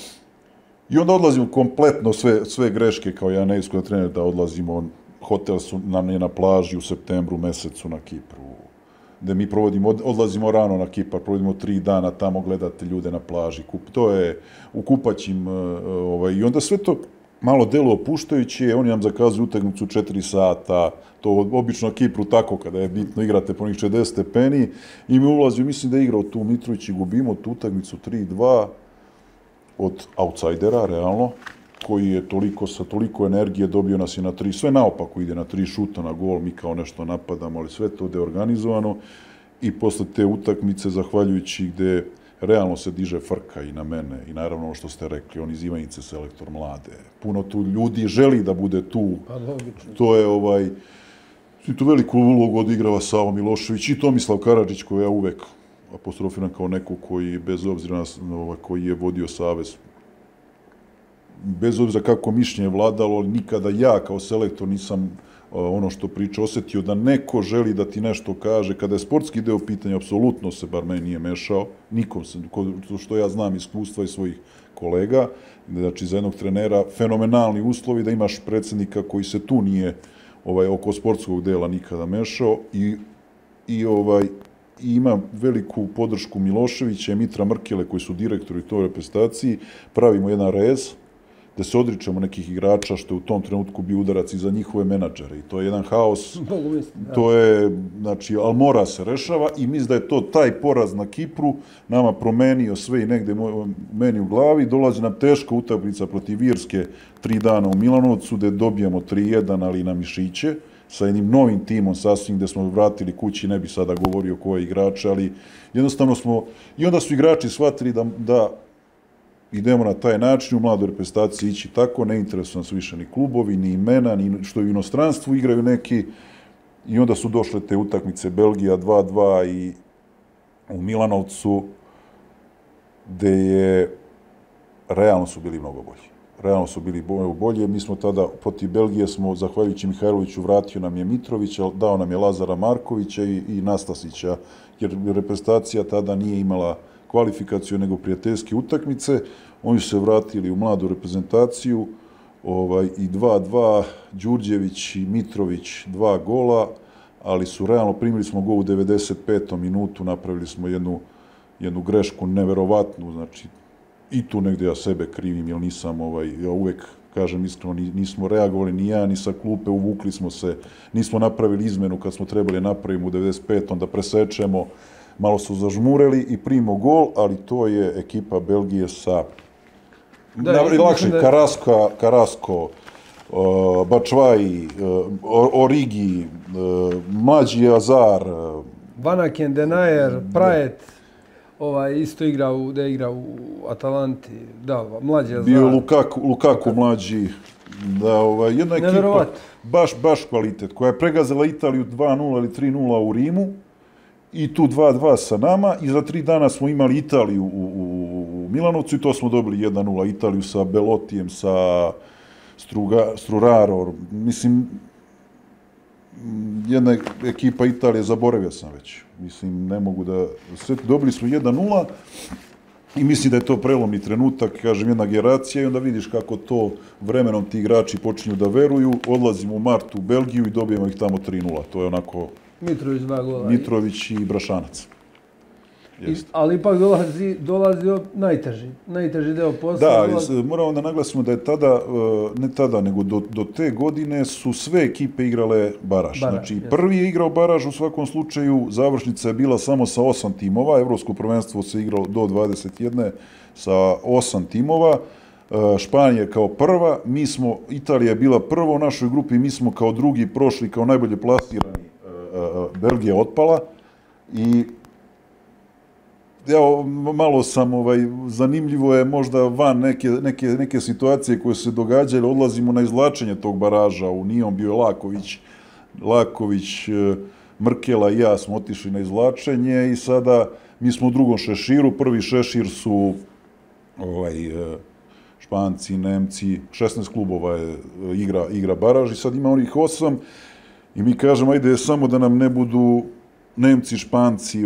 B: I onda odlazimo kompletno sve greške kao ja neiskusan trener da odlazimo. Hotel nam je na plaži u septembru mesecu na Kipru, gde mi odlazimo rano na Kipar, provodimo 3 dana tamo, gledate ljude na plaži, to je u kupaćim, i onda sve to malo delo opuštajuće, oni nam zakazuju utakmicu 4 sata, to obično na Kipru tako, kada je bitno igrate po njih 60 stepeni, i mi ulazimo, mislim da je igrao tu Mitrović i gubimo tu utakmicu 3-2 od outsidera, realno, koji je sa toliko energije dobio nas i na 3, sve naopako ide na 3 šuta na gol, mi kao nešto napadamo, ali sve to deorganizovano i posle te utakmice, zahvaljujući gde realno se diže frka i na mene i naravno ovo što ste rekli, on iz Ivanjice selektor mlade. Puno tu ljudi želi da bude tu. To je i tu veliku ulogu odigrava Savo Milošević i Tomislav Karadžić, koji ja uvek apostrofiram kao neko koji, bez obzira na koji je vodio savez, bez obzira kako mišljenje vladalo, ali nikada ja kao selektor nisam ono što priča osjetio da neko želi da ti nešto kaže. Kada je sportski deo pitanja, apsolutno se, bar meni nije mešao, nikom se, što ja znam iskustva i svojih kolega, znači za jednog trenera fenomenalni uslovi da imaš predsjednika koji se tu nije oko sportskog dela nikada mešao i ima veliku podršku Miloševića i Mitra Mrkele koji su direktori u toj reprezentaciji, pravimo jedan rez, da se odričemo nekih igrača, što je u tom trenutku bio udarac i za njihove menadžere. I to je jedan haos. To je, znači, ali mora se rešava i mislim da je to taj poraz na Kipru nama promenio sve i negde meni u glavi. Dolazi nam teška utakmica protiv Irske 3 dana u Milanovcu, gde dobijamo 3-1, ali na mišiće, sa jednim novim timom sasvim, gde smo vratili kući, ne bi sada govorio koje igrače, ali jednostavno smo, i onda su igrači shvatili da idemo na taj način, u mladoj reprezentaciji ići tako, ne interesuju nas više ni klubovi, ni imena, ni što je u inostranstvu igraju neki, i onda su došle te utakmice Belgija 2-2 i u Milanovcu, gde je, realno su bili mnogo bolji. Realno su bili bolje. Mi smo tada, protiv Belgije smo, zahvaljujući Mihajloviću, vratio nam je Mitrovića, dao nam je Lazara Markovića i Nastasića, jer reprezentacija tada nije imala kvalifikaciju nego prijateljske utakmice. Oni su se vratili u mladu reprezentaciju i 2-2, Đurđević i Mitrović 2 gola, ali su realno, primili smo gol u 95. minutu, napravili smo jednu grešku neverovatnu, znači i tu negde ja sebe krivim, jer nisam, ja uvek kažem iskreno, nismo reagovali ni ja, ni sa klupe, uvukli smo se, nismo napravili izmenu kad smo trebali napravimo u 95. onda presečemo, malo su zažmureli i primimo gol, ali to je ekipa Belgije sa lakše, Karasko, Bačvaj, Origi, mlađi Azar,
A: Vanaken, Denayer, Praet, isto igra u Atalanti, da, mlađi Azar.
B: Bio Lukaku mlađi, da, jedna ekipa, baš kvalitet, koja je pregazila Italiju 2-0 ili 3-0 u Rimu, i tu 2-2 sa nama, i za 3 dana smo imali Italiju u Milanovcu i to smo dobili 1-0 Italiju sa Belottijem, sa Strurarom. Mislim, jedna ekipa Italije, zaboravio sam već. Mislim, ne mogu da... Dobili smo 1-0 i mislim da je to prelomni trenutak, kažem, jedna generacija, i onda vidiš kako to vremenom ti igrači počinju da veruju. Odlazimo u martu u Belgiju i dobijemo ih tamo 3-0. To je onako...
A: Mitrović 2 gola.
B: Mitrović i Brašanac.
A: Ali ipak dolazi najteži deo posla.
B: Da, moramo da naglasimo da je tada, ne tada, nego do te godine su sve ekipe igrale baraž. Znači, prvi je igrao baraž u svakom slučaju, završnica je bila samo sa 8 timova, Evropsko prvenstvo se igralo do 21 sa 8 timova, Španija kao prva, Italija je bila prva u našoj grupi, mi smo kao drugi prošli, kao najbolje plasirani, Belgija otpala, i evo, malo sam, zanimljivo je možda van neke situacije koje se događaju, odlazimo na izvlačenje tog baraža, u Nijom bio je Laković, Mrkela i ja smo otišli na izvlačenje i sada mi smo u drugom šeširu, prvi šešir su Španci, Nemci, 16 klubova igra baraž i sad ima onih 8 i mi kažemo, ajde samo da nam ne budu Nemci, Španci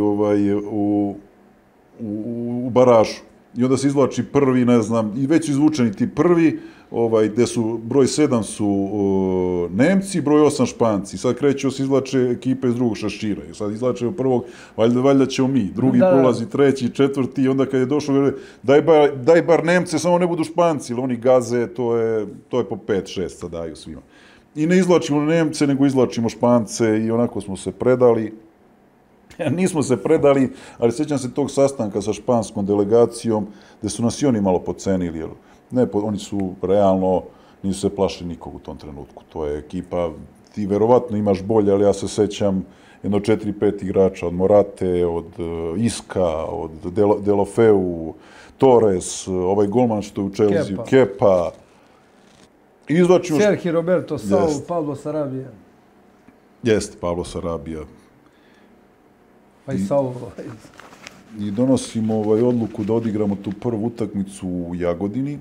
B: u baražu. I onda se izvlači prvi, ne znam, i već su izvučeni ti prvi, gde su, broj 7 su Nemci, broj 8 Španci. Sad kreću se izvlače ekipe iz drugog šešira. I sad izvlače prvog, valjda ćemo mi. Drugi prolazi, treći, četvrti, i onda kad je došlo, daj bar Nemce, samo ne budu Španci, ili oni gaze, to je po 5-6 sad daju svima. I ne izvlačimo Nemce, nego izvlačimo Špance i onako smo se predali. Nismo se predali, ali sjećam se tog sastanka sa španskom delegacijom, gde su nas i oni malo pocenili. Oni su realno, nisu se plašili nikog u tom trenutku. To je ekipa, ti verovatno imaš bolje, ali ja se sećam jedno 4-5 igrača, od Morate, od Iska, od Delofeu, Torres, ovaj golman što je u Chelsea, Kepa.
A: Sergio Roberto, Saul, Pablo Sarabia.
B: Jeste, Pablo Sarabia.
A: Pa i Saul.
B: I donosimo odluku da odigramo tu prvu utakmicu u Jagodini,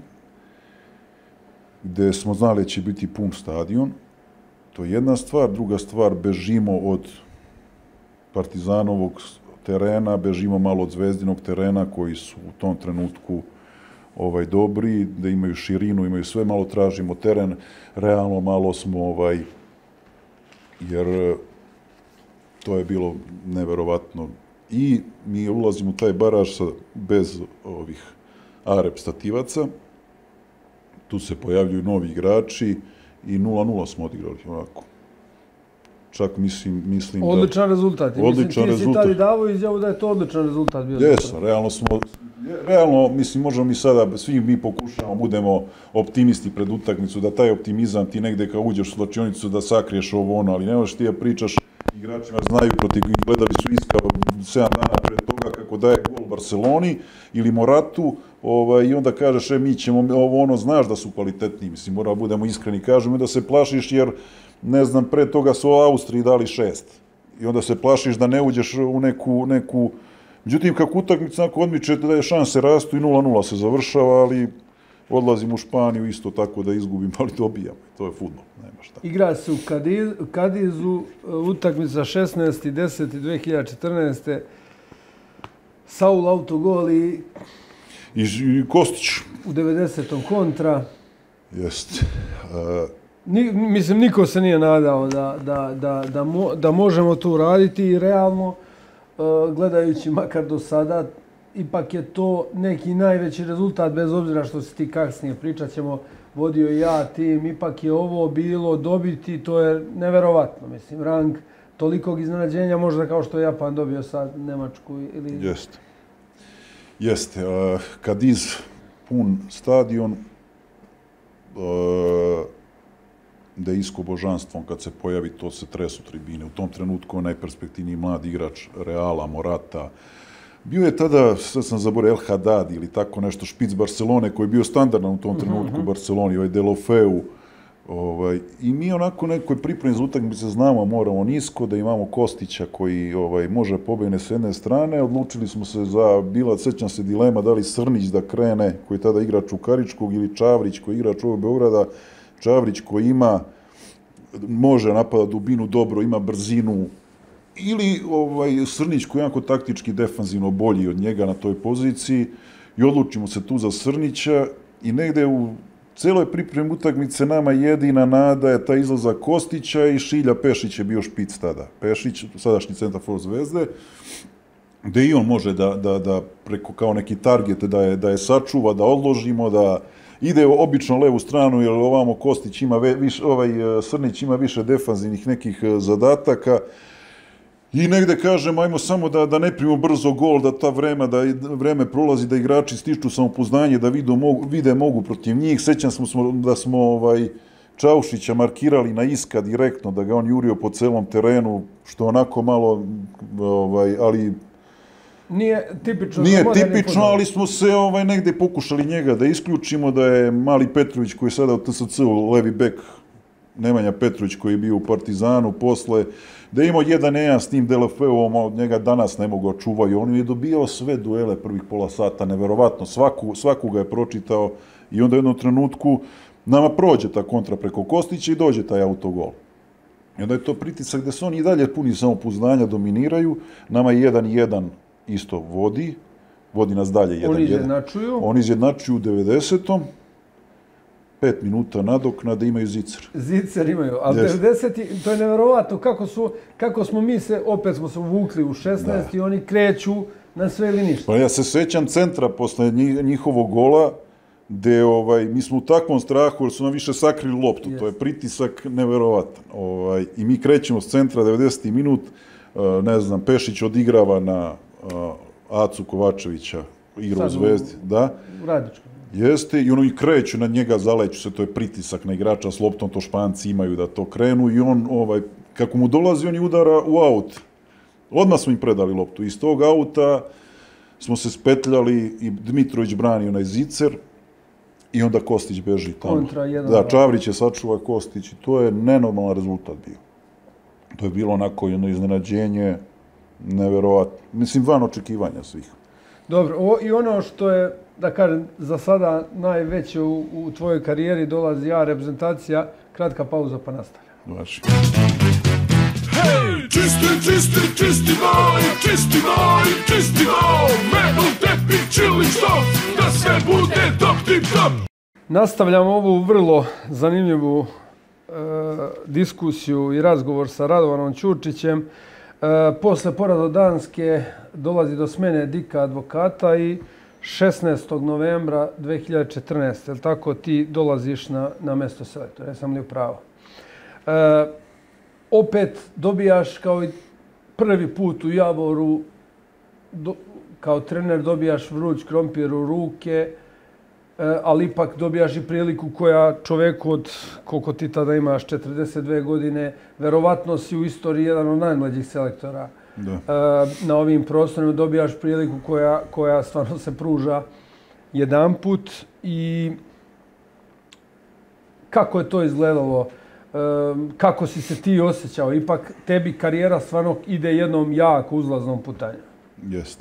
B: gde smo znali da će biti pun stadion. To je jedna stvar. Druga stvar, bežimo od Partizanovog terena, bežimo malo od Zvezdinog terena, koji su u tom trenutku dobri, da imaju širinu, imaju sve, malo tražimo teren, realno malo smo, jer to je bilo neverovatno. I mi ulazimo u taj baraž bez ovih A reprezentativaca tu se pojavljuju novi igrači i 0-0 smo odigrali, onako. Čak mislim da...
A: Odličan rezultat. Odličan rezultat. Ti si tada davo izjavu da je to odličan rezultat bio.
B: Jesam, realno, mislim, možemo mi sada, svi mi pokušamo, budemo optimisti pred utakmicu, da taj optimizam ti negde kao uđeš u slačionicu da sakriješ ovo ono, ali ne možeš ti da pričaš, igračima znaju protiv, gledali su Iska 7 dana pred toga kako daje gol Barceloni ili Moratu, i onda kažeš, mi ćemo ovo ono, znaš da su kvalitetni, mislim, moramo budemo iskreni, kažemo da se plašiš jer, ne znam, pre toga su Austriji dali 6 i onda se plašiš da ne uđeš u neku... Međutim, kako utakmica nakon odmiče, da je šanse rastu i 0-0 se završava, ali odlazim u Španiju isto tako da izgubim, ali dobijamo. To je fudbal, nema šta.
A: Igra se u Kadizu, utakmica 16.10.2014. Saul autogol i
B: Kostić.
A: U 90. kontra.
B: Jeste.
A: Mislim, niko se nije nadao da možemo to uraditi i realno, gledajući makar do sada, ipak je to neki najveći rezultat, bez obzira što si ti kasnije pričat ćemo, vodio i ja tim, ipak je ovo bilo dobiti, to je neverovatno, mislim, rang tolikog iznenađenja, možda kao što je Japan dobio sad Nemačku ili...
B: Jeste. Kadiz, pun stadion, dejsko božanstvom, kad se pojavi, to se tresu tribine. U tom trenutku najperspektivniji mladi igrač Reala, Morata. Bio je tada, sad sam zaboravio, El Haddad ili tako nešto, špic Barcelone, koji je bio standardan u tom trenutku u Barceloni, Deulofeu. I mi onako nekoj pripremi za utakmice znamo, moramo nisko, da imamo Kostića koji može pobegne s jedne strane. Odlučili smo se bila, sećam se, dilema da li Srnić da krene, koji je tada igrač Čukaričkog, ili Čavrić koji je igrač ovog Beograda. Čavrić koji može napada dubinu dobro, ima brzinu, ili Srnić koji je jako taktički defanzivno bolji od njega na toj poziciji, i odlučimo se tu za Srnića i negde u celoj pripremi utakmice nama jedina nada je taj izlazak Kostića i Šilja Pešić je bio špic tada. Pešić, sadašnji centarfor Zvezde, gde i on može da preko kao neki target da je sačuva, da odložimo, da ide obično levu stranu, jer ovamo Kostić ima Srnić ima više defanzivnih nekih zadataka. I negde kažem, ajmo samo da ne primimo brzo gol, da vreme prolazi, da igrači stiču samopouzdanje, da vide mogu protiv njih. Sećam smo da smo Čaušića markirali na Iska direktno, da ga on jurio po celom terenu, što onako malo, ali...
A: Nije tipično,
B: ali smo se negde pokušali njega da isključimo, da je Mali Petrović koji je sada u TSC-u, levi bek, Nemanja Petrović koji je bio u Partizanu posle, da je imao 1-1 s tim Deulofeom, od njega danas ne mogu čuvaju. On je dobijao sve duele prvih pola sata, neverovatno, svaku ga je pročitao i onda u jednom trenutku nama prođe ta kontra preko Kostića i dođe taj autogol. I onda je to pritisak gde se oni i dalje puni samopouzdanja, dominiraju, nama 1-1 isto vodi nas dalje 1-1. Oni izjednačuju u 90. 5 minuta nadoknade, imaju zicer.
A: Zicer imaju, ali 90. to je neverovatno kako smo mi opet smo se uvukli u 16 i oni kreću na sve ili ništa.
B: Pa ja se sećam centra posle njihovog gola, gde mi smo u takvom strahu jer su nam više sakrili loptu. To je pritisak neverovatan. I mi krećemo s centra 90. minut, ne znam, Pešić odigrava na Acu Kovačevića, igra u Zvezdi.
A: Radičko.
B: Jeste, i ono i kreću na njega, zaleću se, to je pritisak na igrača s loptom, to Španci imaju da to krenu i on, kako mu dolazi, on je udara u aut. Odmah smo im predali loptu. Iz tog auta smo se spetljali i Dmitrović brani onaj zicer i onda Kostić beži tamo. Čavrić je sačuva Kostić i to je nenormalan rezultat bio. To je bilo onako jedno iznenađenje, neverovatno. Mislim, van očekivanja svih.
A: Dobro, i ono što je, da kažem, za sada najveće u tvojoj karijeri dolazi reprezentacija, kratka pauza pa nastavljamo.
B: Vaši.
C: Hej, čisti moj, metal tepih, chili štof, da sve bude top tip top.
A: Nastavljamo ovu vrlo zanimljivu diskusiju i razgovor sa Radovanom Ćurčićem. Posle poraza Danske dolazi do smene Dika advokata i 16. novembra 2014. Jel tako ti dolaziš na mesto selektora? Jesam li u pravu? Opet dobijaš kao i prvi put u Javoru, kao trener dobijaš vruć krompir u ruke, ali ipak dobijaš i priliku koja čoveku od, koliko ti tada imaš, 42 godine, verovatno si u istoriji jedan od najmlađih selektora. Na ovim prostorima dobijaš priliku koja stvarno se pruža jedan put. I kako je to izgledalo? Kako si se ti osjećao? Ipak tebi karijera stvarno ide jednom jako uzlaznom putanju.
B: Jeste.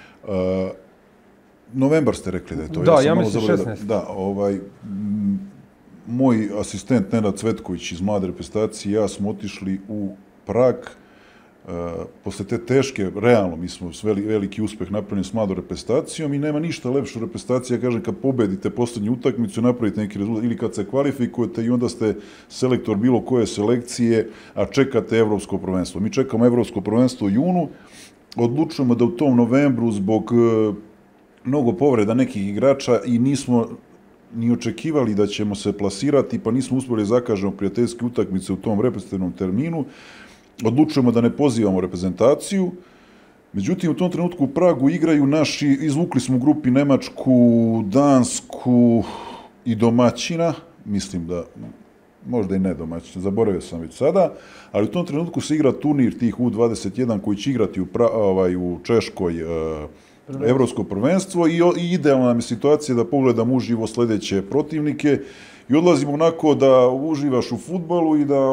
B: Novembar ste rekli da je to.
A: Da, ja mislim 16.
B: Da, moj asistent Nenad Cvetković iz mlade reprezentacije i ja smo otišli u Prag. Posle te teške, realno, mi smo veliki uspeh napravili s mladom reprezentacijom i nema ništa lepše u reprezentaciji, ja kažem, kad pobedite poslednju utakmicu, napravite neki rezultat ili kad se kvalifikujete i onda ste selektor bilo koje selekcije, a čekate evropsko prvenstvo. Mi čekamo evropsko prvenstvo u junu, odlučujemo da u tom novembru zbog mnogo povreda nekih igrača i nismo ni očekivali da ćemo se plasirati, pa nismo uspjeli zakažemo prijateljske utakmice u tom reprezentativnom terminu. Odlučujemo da ne pozivamo reprezentaciju. Međutim, u tom trenutku u Pragu igraju naši, izvukli smo u grupi Nemačku, Dansku i domaćina, mislim da, možda i ne domaćina, zaboravio sam već sada, ali u tom trenutku se igra turnir tih U21 koji će igrati u Češkoj evropsko prvenstvo i idealna nam je situacija da pogledamo uživo sledeće protivnike i odlazimo onako da uživaš u fudbalu i da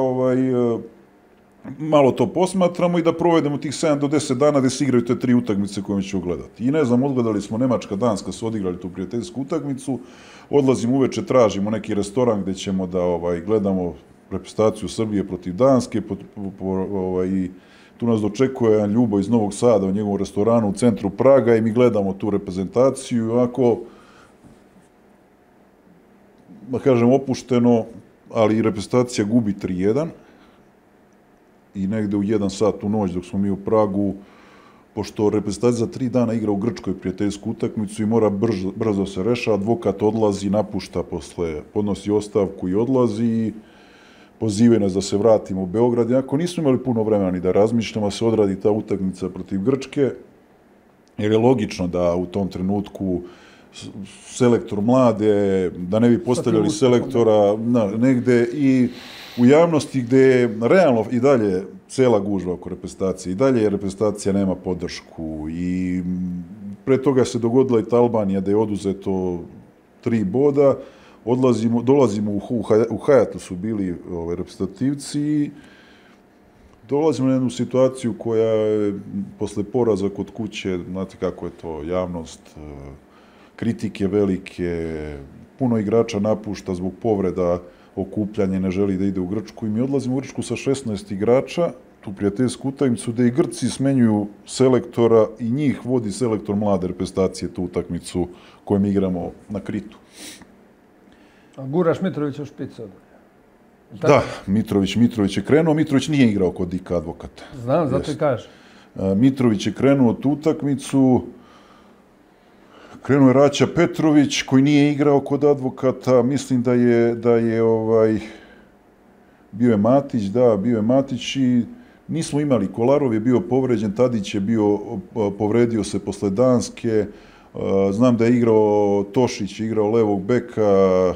B: malo to posmatramo i da provedemo tih 7 do 10 dana gde se igraju te 3 utakmice koje ćemo gledati. I ne znam, odgledali smo Nemačka, Danska su odigrali tu prijateljsku utakmicu, odlazimo uveče, tražimo neki restoran gde ćemo da gledamo reprezentaciju Srbije protiv Danske i tu nas dočekuje Ljubo iz Novog Sada u njegovom restoranu u centru Praga i mi gledamo tu reprezentaciju i ovako, da kažem, opušteno, ali reprezentacija gubi 3-1. I negde u 1 sat u noć dok smo mi u Pragu, pošto reprezentacija za 3 dana igra u Grčkoj prijateljsku utakmicu i mora brzo se reša, advokat odlazi, napušta posle, podnosi ostavku i odlazi i pozivaju nas da se vratimo u Beograd. Iako nismo imali puno vremena ni da razmišljamo, se odradi ta utakmica protiv Grčke, jer je logično da u tom trenutku selektor mlade, da ne bi postavljali selektora negde i u javnosti gde je realno i dalje cela gužva oko reprezentacije, i dalje reprezentacija nema podršku i pre toga se dogodila i ta Albanija da je oduzeto 3 boda, dolazimo u Hajatu su bili reprezentativci i dolazimo na jednu situaciju koja je posle poraza kod kuće, znate kako je to, javnost, kritike velike, puno igrača napušta zbog povreda, okupljanje, ne želi da ide u Grčku i mi odlazimo u Grčku sa 16 igrača, tu prijateljsku utakmicu, gde i Grci smenjuju selektora i njih vodi selektor mlade reprezentacije tu utakmicu koju mi igramo na Kritu.
A: A guraš Mitrovića u špicu?
B: Da, Mitrović je krenuo, Mitrović nije igrao kod Dika Advokata.
A: Znam, zato i kažem.
B: Mitrović je krenuo tu utakmicu, krenuo je Raća Petrović, koji nije igrao kod Advokata, mislim da je bio je Matić, bio je Matić i nismo imali, Kolarov je bio povređen, Tadić je bio, povredio se posle Danske, znam da je igrao Tošić, igrao levog beka,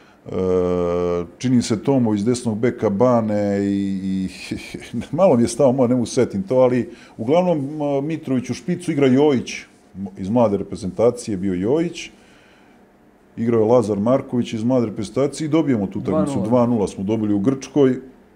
B: čini se Tomo iz desnog beka Bane i malo mi je stao, ne mu setim to, ali uglavnom Mitrović u špicu, igra Jojić, iz mlade reprezentacije bio Jojić, igrao je Lazar Marković iz mlade reprezentacije i dobijemo tu utakmicu. 2:0 smo dobili u Grčkoj.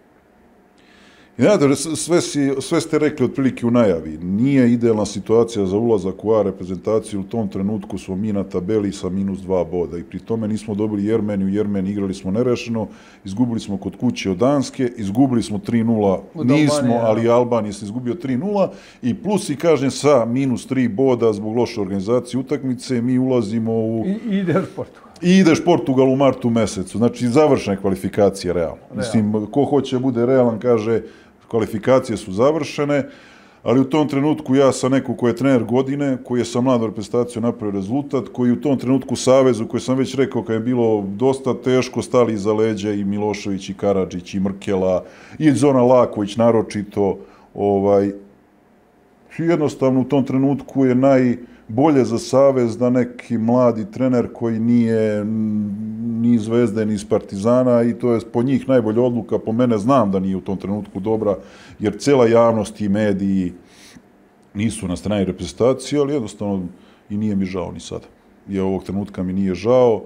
B: I sve ste rekli otprilike u najavi. Nije idealna situacija za ulazak u A reprezentaciju. U tom trenutku smo mi na tabeli sa -2 boda i pri tome nismo dobili Jermeniju. Jermeniju igrali smo nerešeno. Izgubili smo kod kuće od Danske. Izgubili smo 3:0. Nismo, ali Albanija se izgubio 3:0. I plus i kažem sa -3 boda zbog loše organizacije utakmice. Mi ulazimo u...
A: I ideš Portugal.
B: I ideš Portugal u martu mesecu. Znači, završena je kvalifikacija realno. Mislim, ko hoće da bude realan, kaže, kvalifikacije su završene, ali u tom trenutku ja sam neko koji je trener godine, koji je sa mladom reprezentacijom napravio rezultat, koji u tom trenutku Savezu, koji sam već rekao kad je bilo dosta teško, stali iza leđa i Milošević i Karadžić i Mrkela i Zoran Laković naročito, jednostavno u tom trenutku je najbolje za Savez da neki mladi trener koji nije ni iz Zvezde ni iz Partizana i to je po njih najbolja odluka, po mene znam da nije u tom trenutku dobra, jer cijela javnost i mediji nisu na strani reprezentacije, ali jednostavno i nije mi žao ni sada. I ovog trenutka mi nije žao.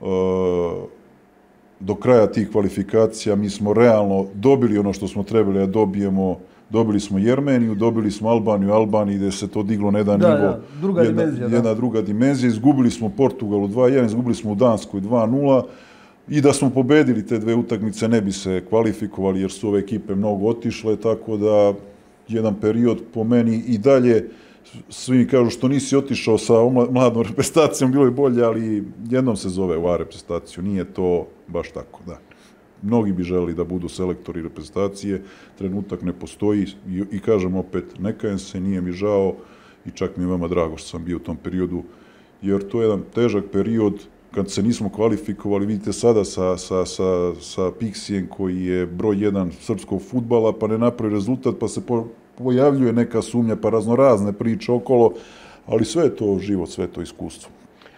B: Do kraja tih kvalifikacija mi smo realno dobili ono što smo trebali da dobijemo. Dobili smo Jermeniju, dobili smo Albaniju gdje se to diglo na jedan nivo. Jedna druga dimenzija. Izgubili smo Portugalu 2-1, izgubili smo u Danskoj 2-0 i da smo pobedili te dve utakmice ne bi se kvalifikovali jer su ove ekipe mnogo otišle, tako da jedan period po meni i dalje svi mi kažu što nisi otišao sa mladom reprezentacijom, bilo je bolje, ali jednom se zove ova reprezentaciju, nije to baš tako, da. Mnogi bi želeli da budu selektori reprezentacije, trenutak ne postoji i kažem opet, ne kajem se, nije mi žao i čak mi je veoma drago što sam bio u tom periodu, jer to je jedan težak period kad se nismo kvalifikovali, vidite sada sa Pixijem koji je broj 1 srpskog fudbala, pa ne napravi rezultat, pa se pojavljuje neka sumnja, pa raznorazne priče okolo, ali sve je to život, sve je to iskustvo.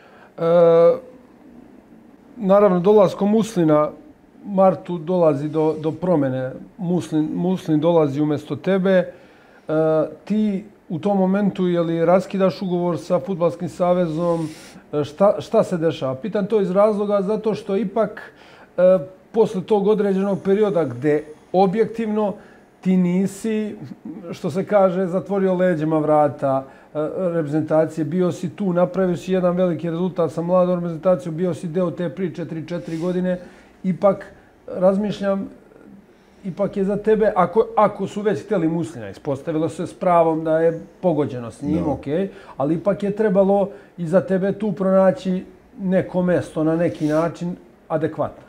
A: Naravno, dolaskom Muslina martu dolazi do promjene. Muslin dolazi umjesto tebe. Ti u tom momentu je li raskidaš ugovor sa Fudbalskim savezom? Šta se dešava? Pitam to iz razloga zato što ipak posle tog određenog perioda gde objektivno ti nisi, što se kaže, zatvorio leđima vrata reprezentacije, bio si tu, napravio si jedan veliki rezultat sa mladom reprezentacijom, bio si deo te priče 3-4 godine, ipak razmišljam, ipak je za tebe, ako su već htjeli Muslina, ispostavilo se s pravom da je pogođeno s njim, okej, ali ipak je trebalo i za tebe tu pronaći neko mesto na neki način adekvatno.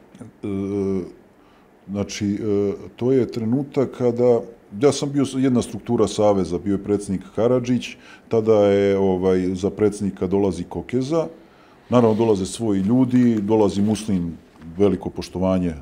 B: Znači, to je trenutak kada, ja sam bio jedna struktura Saveza, bio je predsjednik Karadžić, tada je za predsjednika dolazi Kokeza, naravno dolaze svoji ljudi, dolazi Muslin, veliko poštovanje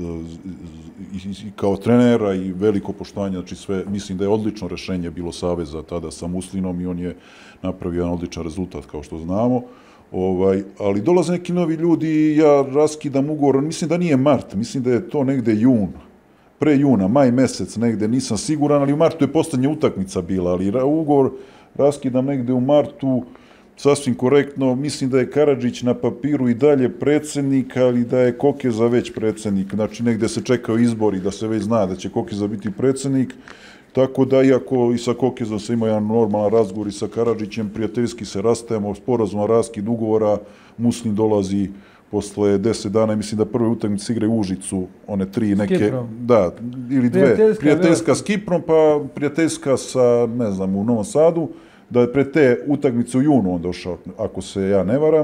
B: i kao trenera i veliko poštovanje, znači sve, mislim da je odlično rešenje bilo Saveza tada sa Muslinom i on je napravio jedan odličan rezultat, kao što znamo. Ali dolaze neki novi ljudi i ja raskidam ugovor, mislim da nije mart, mislim da je to negde jun, pre juna, maj mesec negde, nisam siguran, ali u martu je poslednja utakmica bila, ali ugovor raskidam negde u martu, sasvim korektno, mislim da je Karadžić na papiru i dalje predsjednik, ali da je Kokeza već predsjednik, znači negde se čekao izbori da se već zna da će Kokeza biti predsjednik, tako da iako i sa Kokezom se ima jedan normalan razgovor i sa Karadžićem, prijateljski se rastajemo, sporazum raskid ugovora, Muslin dolazi posle 10 dana, mislim da prve utakmice igraju u Užicu, one 3 neke, da, ili 2, prijateljska s Kiprom, pa prijateljska sa, ne znam, u Novom Sadu, da je pre te utakmice u junu on došao, ako se ja ne varam,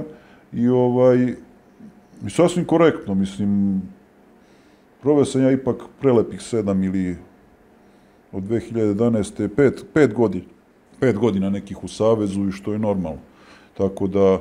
B: i sasvim korektno, mislim, proveo sam ja ipak prelepih 7 ili od 2011. 5 godina nekih u Savezu i što je normalno. Tako da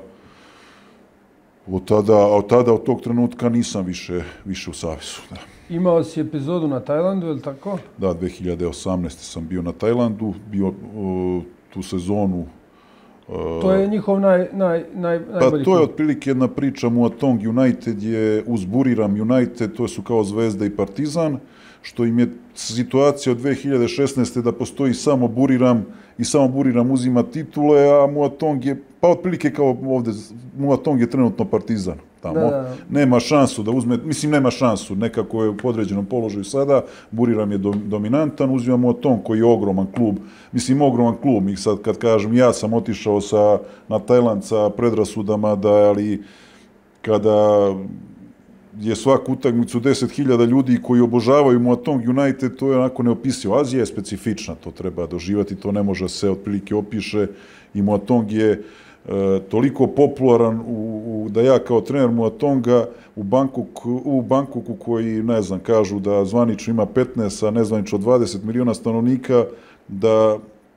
B: od tog trenutka nisam više u Savezu. Da.
A: Imao si epizodu na Tajlandu, je li tako?
B: Da, 2018. sam bio na Tajlandu, bio tu sezonu.
A: To je njihov najbolji klub.
B: To je otprilike jedna priča, Muatong United je uz Buriram United, to su kao Zvezda i Partizan, što im je situacija od 2016. da postoji samo Buriram i samo Buriram uzima titule, a Muatong je, pa otprilike kao ovdje, Muatong je trenutno Partizan tamo. Da. Nema šansu da uzme, mislim nema šansu, nekako je u podređenom položaju sada, Buriram je dominantan, uzima Muatong koji je ogroman klub, ogroman klub, i sad kad kažem, ja sam otišao na Tajland sa predrasudama, ali kada je svaku utakmicu 10.000 ljudi koji obožavaju Muatong United, to je onako neopisivo. Azija je specifična, to treba doživati, to ne može se otprilike opiše i Muatong je toliko popularan da ja kao trener Muatonga u Bangkoku koji, ne znam, kažu da zvanično ima 15, a nezvanično 20 miliona stanovnika, da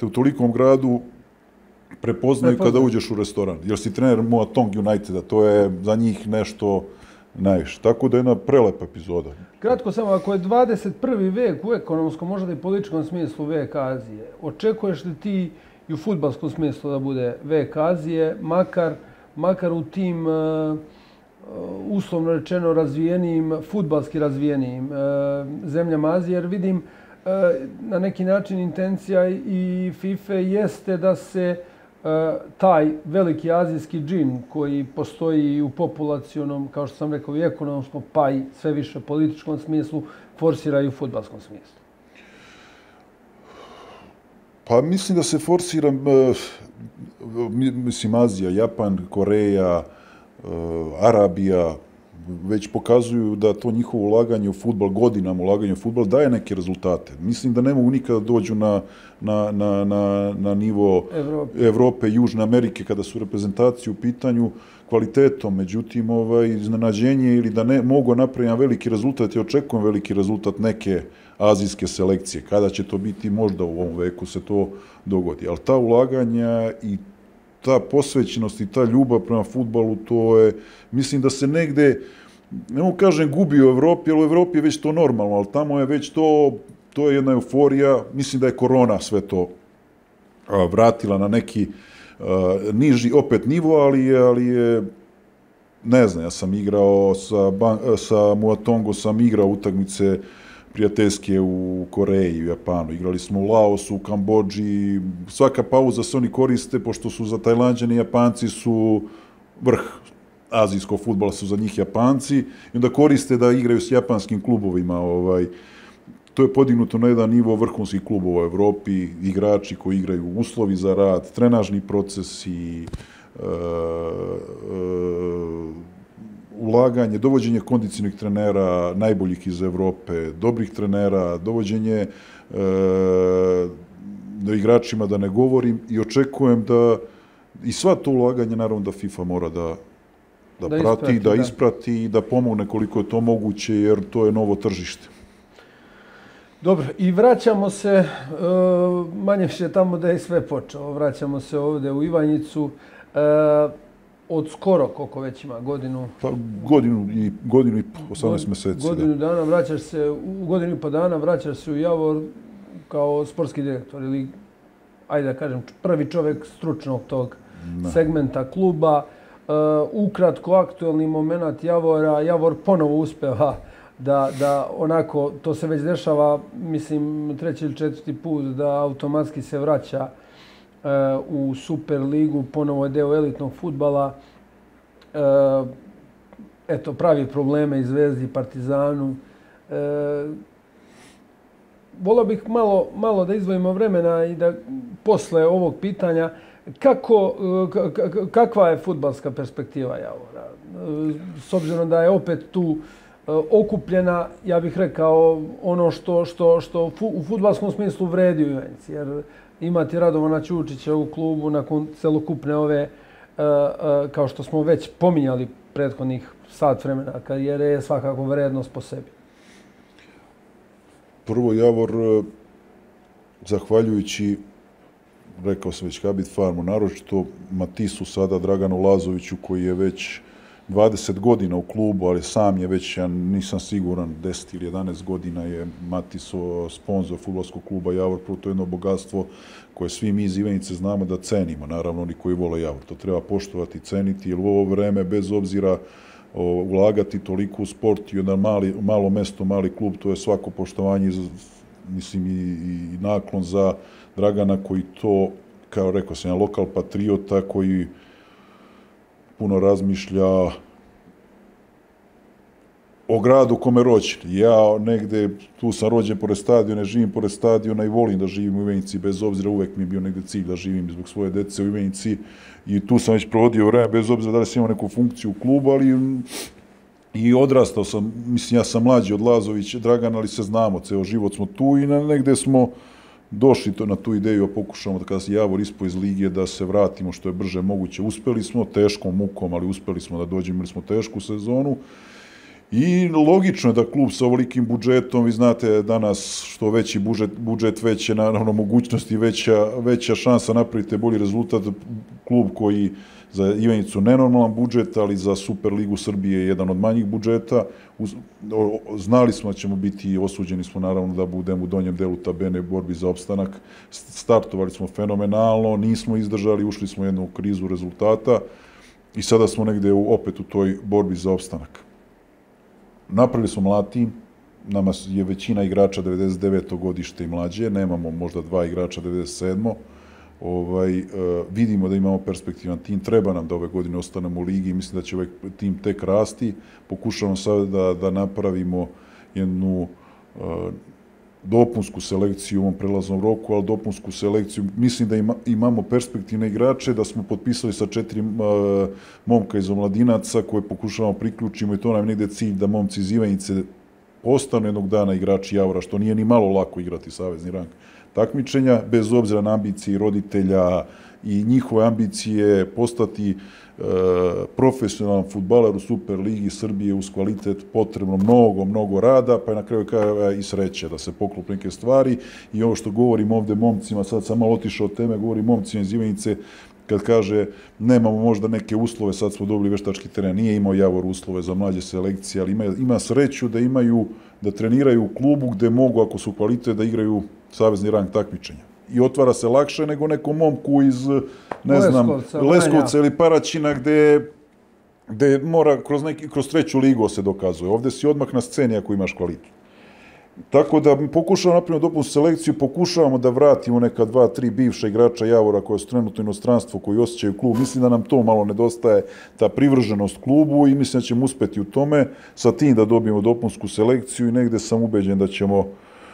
B: te u tolikom gradu prepoznaju kada uđeš u restoran. Jer si trener Muangthong Uniteda, to je za njih nešto najviše. Tako da je jedna prelepa epizoda.
A: Kratko samo, ako je 21. vek u ekonomskom, možda i političkom smislu vek Azije, očekuješ li ti i u fudbalskom smislu da bude vek Azije, makar u tim uslovno rečeno razvijenijim, fudbalski razvijenijim zemljama Azije, jer vidim na neki način intencija i FIFA jeste da se taj veliki azijski džin koji postoji u populacionom, kao što sam rekao, i ekonomskom, pa i sve više političkom smislu, forsira i u fudbalskom smislu.
B: Pa mislim da se forsira, mislim, Azija, Japan, Koreja, Arabija, već pokazuju da to njihovo ulaganje u fudbal, godinama ulaganje u fudbal, daje neke rezultate. Mislim da ne mogu nikada dođu na nivo Evrope i Južne Amerike kada su reprezentacije u pitanju kvalitetom. Međutim, iznenađenje ili da ne mogu napraviti veliki rezultat, ja očekujem veliki rezultat neke azijske selekcije. Kada će to biti, možda u ovom veku se to dogodi. Ali ta ulaganja i ta posvećenost i ta ljubav prema fudbalu, to je, mislim da se negde, ne mogu kažem gubi u Evropi, jer u Evropi je već to normalno, ali tamo je već to je jedna euforija. Mislim da je korona sve to vratila na neki niži opet nivo, ali je, ne znam, ja sam igrao sa Muangthongom, sam igrao utakmice prijateljske u Koreji, u Japanu. Igrali smo u Laosu, u Kambodži. Svaka pauza se oni koriste, pošto su za Tajlanđane i Japanci su vrh azijskog fudbala, su za njih Japanci. I onda koriste da igraju s japanskim klubovima. To je podignuto na jedan nivo vrhunskih klubova u Evropi, igrači koji igraju, uslovi za rad, trenažni procesi, ulaganje, dovođenje kondicionih trenera, najboljih iz Evrope, dobrih trenera, dovođenje igračima, da ne govorim, i očekujem da i sva to ulaganje, naravno da FIFA mora da prati, da isprati i da pomogne koliko je to moguće, jer to je novo tržište.
A: Dobro, i vraćamo se manje više tamo da je sve počelo. Vraćamo se ovdje u Ivanjicu. Od skoro, koliko već ima, godinu?
B: Pa godinu i 18 mjeseci.
A: Godinu dana vraćaš se, u godinu i po dana vraćaš se u Javor kao sportski direktor ili, ajde da kažem, prvi čovjek stručnog tog segmenta kluba. Ukratko, aktualni moment Javora, Javor ponovo uspeva da onako, to se već dešava, mislim, treći ili četvrti put, da automatski se vraća u Super ligu, ponovo je deo elitnog fudbala. Eto, pravi probleme i Zvezdi, Partizanu. Volio bih malo da izdvojimo vremena i da posle ovog pitanja, kakva je fudbalska perspektiva Javora? S obzirom da je opet tu okupljena, ja bih rekao, ono što u fudbalskom smislu vredi u Ivanjici, jer imati Radovana Ćučića u klubu nakon celokupne ove, kao što smo već pominjali prethodnih sat vremena karijere, je svakako vrednost po sebi.
B: Prvo, Javor, zahvaljujući, rekao sam već, Habit Farmu, naročito Matisu, sada Draganu Lazoviću, koji je već 20 godina u klubu, ali sam je već, ja nisam siguran, 10 ili 11 godina je Matiso sponzor fudbalskog kluba Javor. Prvo, to je jedno bogatstvo koje svi mi iz Ivanjice znamo da cenimo, naravno oni koji vole Javor. To treba poštovati i ceniti, jer u ovo vreme, bez obzira ulagati toliko u sport i jedan malo mesto, mali klub, to je svako poštovanje, mislim, i naklon za Dragana, koji to, kao rekao sam, lokal patriota, koji puno razmišlja o gradu kome rođen. Ja negde, tu sam rođen pored stadiona, živim pored stadiona i volim da živim u Ivanjici, bez obzira, uvek mi je bio negde cilj da živim zbog svoje dece u Ivanjici i tu sam već provodio vreme, bez obzira da li sam imao neku funkciju u klubu, ali i odrastao sam, mislim, ja sam mlađi od Lazovića, Dragana, ali se znamo, ceo život smo tu i negde smo došli na tu ideju, pokušamo da kada se Javor ispao iz lige, da se vratimo što je brže moguće. Uspeli smo, teškom mukom, ali uspeli smo da dođemo, imali smo tešku sezonu I logično je da klub sa ovolikim budžetom, vi znate danas što veći budžet, veće naravno mogućnosti, veća šansa napravite bolji rezultat. Klub koji za Ivanjicu nenormalan budžet, ali za Superligu Srbije je jedan od manjih budžeta. Znali smo da ćemo biti, osuđeni smo naravno da budemo u donjem delu tabene u borbi za opstanak. Startovali smo fenomenalno, nismo izdržali, ušli smo u jednu krizu rezultata i sada smo negde opet u toj borbi za opstanak. Napravili smo mlad tim, nama je većina igrača 99. godište i mlađe, nemamo možda 2 igrača 97. Vidimo da imamo perspektivan tim, treba nam da ove godine ostanemo u ligi i mislim da će ovaj tim tek rasti. Pokušavamo sada da napravimo jednu dopunsku selekciju u ovom prelaznom roku, ali dopunsku selekciju, mislim da imamo perspektivne igrače, da smo potpisali sa 4 momka iz omladinaca koje pokušavamo priključimo i to nam je negde cilj da momci iz Ivanjice postanu jednog dana igrači Javora, što nije ni malo lako igrati savezni rang takmičenja, bez obzira na ambicije roditelja i njihove ambicije postati profesionalan fudbaler u Superligi Srbije uz kvalitet potrebno mnogo rada, pa je na kraju krajeva i sreće da se poklope neke stvari. I ovo što govorim ovde momcima, sad sam malo otišao od teme, govorim momcima iz Ivanjice, kad kaže nemamo možda neke uslove, sad smo dobili veštački teren, nije imao Javor uslove za mlađe selekcije, ali ima sreću da treniraju u klubu gde mogu, ako su kvalitet, da igraju savezni rang takmičenja. I otvara se lakše nego nekom momku iz, ne znam, Leskovca ili Paraćina gde mora kroz treću ligu se dokazuje. Ovde si odmah na sceni ako imaš kvalitet. Tako da pokušavamo napraviti dopunsku selekciju, pokušavamo da vratimo neka 2-3 bivša igrača Javora koja su trenutno inostranstvo, koji osjećaju klub. Mislim da nam to malo nedostaje, ta privrženost klubu i mislim da ćemo uspeti u tome sa tim da dobijemo dopunsku selekciju i negde sam ubeđen da ćemo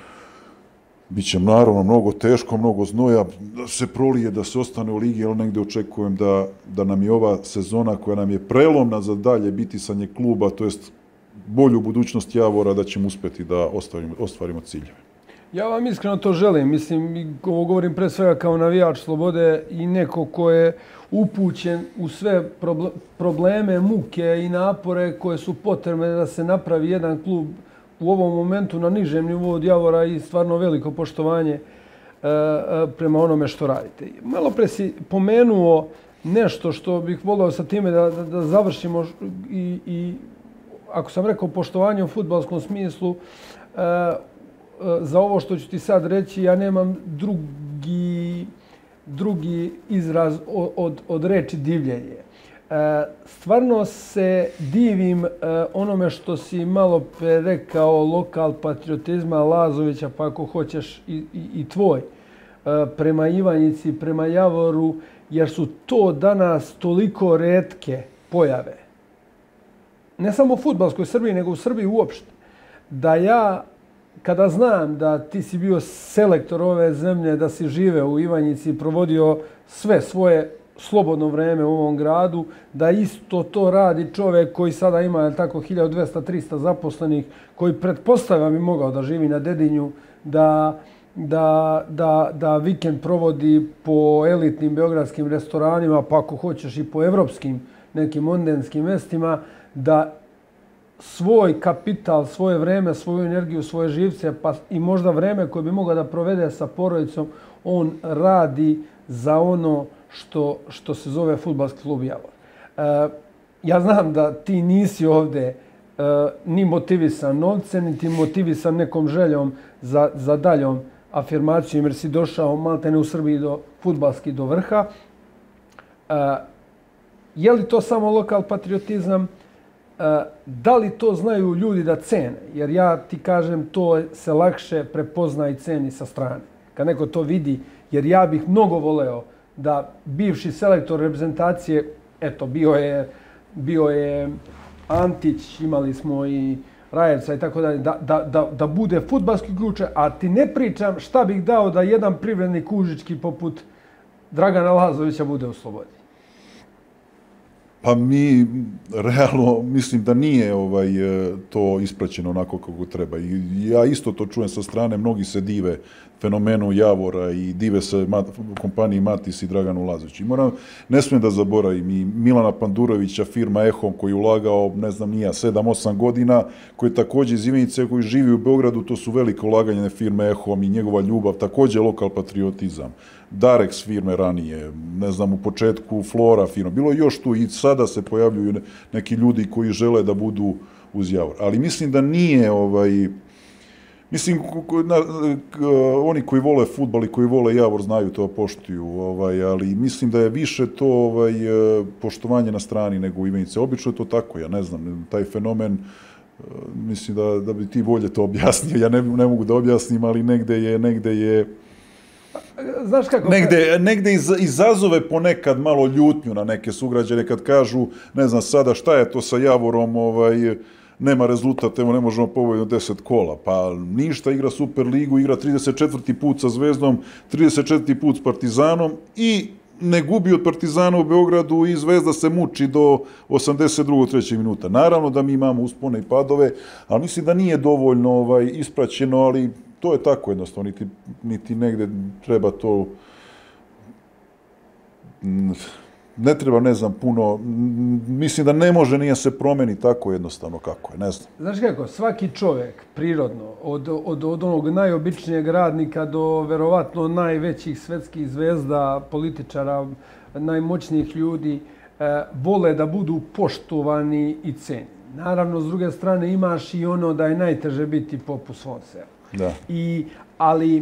B: biće naravno mnogo teško, mnogo znoja, da se prolije, da se ostane u ligi, ali negde očekujem da nam je ova sezona koja nam je prelomna za dalje bitisanje kluba, to jest bolju budućnost Javora, da ćemo uspeti da ostvarimo ciljeve.
A: Ja vam iskreno to želim. Mislim, ovo govorim pre svega kao navijač Slobode i neko ko je upućen u sve probleme, muke i napore koje su potrebne da se napravi jedan klub u ovom momentu na nižem nivou od Javora i stvarno veliko poštovanje prema onome što radite. Malo pre si pomenuo nešto što bih volio sa time da završimo i ako sam rekao poštovanje u fudbalskom smislu, za ovo što ću ti sad reći, ja nemam drugi izraz od reči divljenje. Stvarno se divim onome što si malo pre rekao, lokal patriotizma Lazovića, pa ako hoćeš i tvoj, prema Ivanjici, prema Javoru, jer su to danas toliko retke pojave. Ne samo u fudbalskoj Srbiji, nego u Srbiji uopšte. Da ja, kada znam da ti si bio selektor ove zemlje, da si živeo u Ivanjici i provodio sve svoje slobodno vreme u ovom gradu, da isto to radi čovjek koji sada ima tako 1200-300 zaposlenih, koji pretpostavljam bi mogao da živi na Dedinju, da vikend provodi po elitnim beogradskim restoranima, pa ako hoćeš i po evropskim nekim ondenskim mestima, da svoj kapital, svoje vreme, svoju energiju, svoje živce, pa i možda vreme koje bi mogao da provede sa porodicom, on radi za ono što se zove fudbalski klub Javor. Ja znam da ti nisi ovde ni motivisan novcem, niti motivisan nekom željom za daljom afirmacijom, jer si došao maltene u Srbiji fudbalski do vrha. Je li to samo lokal patriotizam? Da li to znaju ljudi da cene? Jer ja ti kažem, to se lakše prepozna i ceni sa strane. Kad neko to vidi, jer ja bih mnogo voleo da bivši selektor reprezentacije, eto, bio je Antić, imali smo i Rajevca i tako dalje, da bude fudbalski ključ, a ti ne pričam šta bih dao da jedan privrednik užički poput Dragana Lazovića bude u Slobodi.
B: Pa mi realno mislim da nije to ispraćeno onako kako treba. I ja isto to čujem sa strane, mnogi se dive fenomenu Javora i dive se kompaniji Matis i Draganu Lazoviću. Ne smijem da zaboravim i Milana Pandurovića, firma Ehom, koji je ulagao, ne znam nija, 7-8 godina, koji je također iz Ivanice, koji živi u Beogradu, to su velike ulaganje firme Ehom i njegova ljubav, također lokal patriotizam. Darex firme ranije, ne znam, u početku Flora firma, bilo je još tu i sada se pojavljuju neki ljudi koji žele da budu uz Javor. Ali mislim da nije, mislim, oni koji vole fudbal i koji vole Javor znaju to, poštuju, ali mislim da je više to poštovanje na strani nego u Ivanice. Obično je to tako, ja ne znam, taj fenomen, mislim da bi ti bolje to objasnio, ja ne mogu da objasnim, ali negde je
A: znaš kako?
B: Negde izazove ponekad malo ljutnju na neke sugrađane kad kažu, ne znam sada šta je to sa Javorom, nema rezultat, evo ne možemo pobediti 10 kola. Pa ništa, igra Superligu, igra 34. put sa Zvezdom, 34. put s Partizanom i ne gubi od Partizana u Beogradu i Zvezda se muči do 82. 3. minuta. Naravno da mi imamo uspone i padove, ali mislim da nije dovoljno ispraćeno, ali to je tako jednostavno, niti negde treba to, ne treba, ne znam, puno, mislim da ne može nije se promeni tako jednostavno kako je, ne znam.
A: Znaš kako, svaki čovjek, prirodno, od onog najobičnijeg radnika do verovatno najvećih svetskih zvezda, političara, najmoćnijih ljudi, vole da budu poštovani i cenjeni. Naravno, s druge strane, imaš i ono da je najteže biti poput svom selu.
B: Da.
A: Ali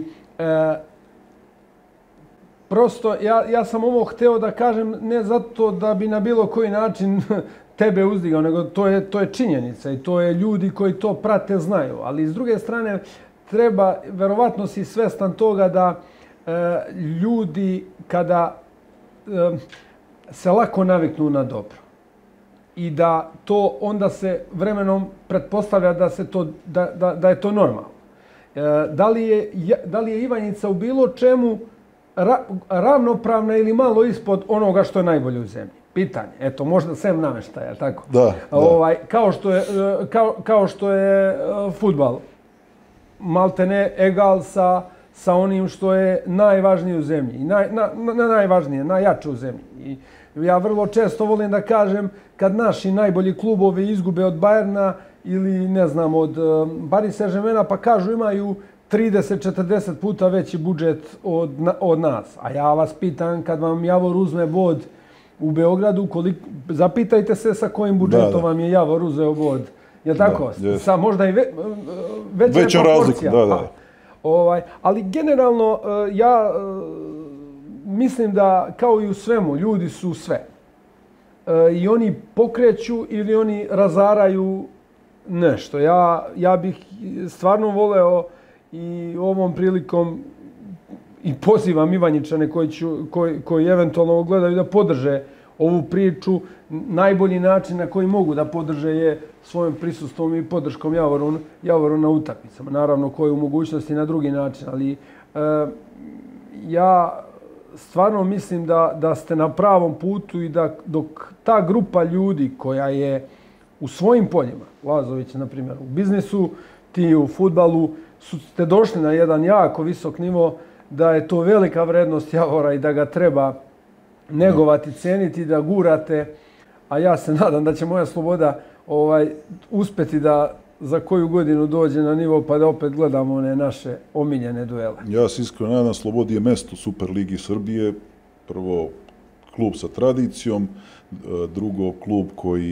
A: prosto ja sam ovo hteo da kažem ne zato da bi na bilo koji način tebe uzdigao, nego to je činjenica i to je ljudi koji to prate znaju. Ali s druge strane treba, verovatno si svestan toga da ljudi kada se lako naviknu na dobro i da to onda se vremenom pretpostavlja da je to normalno. Da li je Ivanjica u bilo čemu ravnopravna ili malo ispod onoga što je najbolje u zemlji? Pitanje. Eto, možda sem nameštaja, tako?
B: Da.
A: Kao što je fudbal maltene egal sa onim što je najvažnije u zemlji. Najvažnije, najjače u zemlji. I ja vrlo često volim da kažem, kad naši najbolji klubovi izgube od Bayerna ili, ne znam, od Paris Saint-Germaina, pa kažu imaju 30-40 puta veći budžet od nas. A ja vas pitam, kad vam Javor uzme bod u Beogradu, zapitajte se sa kojim budžetom vam je Javor uzeo bod. Je li tako? Sa možda i veća proporcija.
B: Da.
A: Ali generalno, ja mislim da, kao i u svemu, ljudi su sve. I oni pokreću ili oni razaraju nešto. Ja bih stvarno voleo i ovom prilikom i pozivam Ivanjičane koji eventualno gledaju da podrže ovu priču. Najbolji način na koji mogu da podrže je svojim prisustvom i podrškom Javoru na utakmicama. Naravno, koji u mogućnosti na drugi način, ali ja stvarno mislim da ste na pravom putu i da dok ta grupa ljudi koja je u svojim poljima, Lazović, na primjer, u biznisu, ti u fudbalu, ste došli na jedan jako visok nivo, da je to velika vrednost Javora i da ga treba negovati, ceniti, da gurate. A ja se nadam da će moja Sloboda uspeti da za koju godinu dođe na nivo pa da opet gledamo one naše omiljene duele.
B: Ja se iskreno nadam, Slobodi je mesto u Superligi Srbije. Prvo, klub sa tradicijom, drugo, klub koji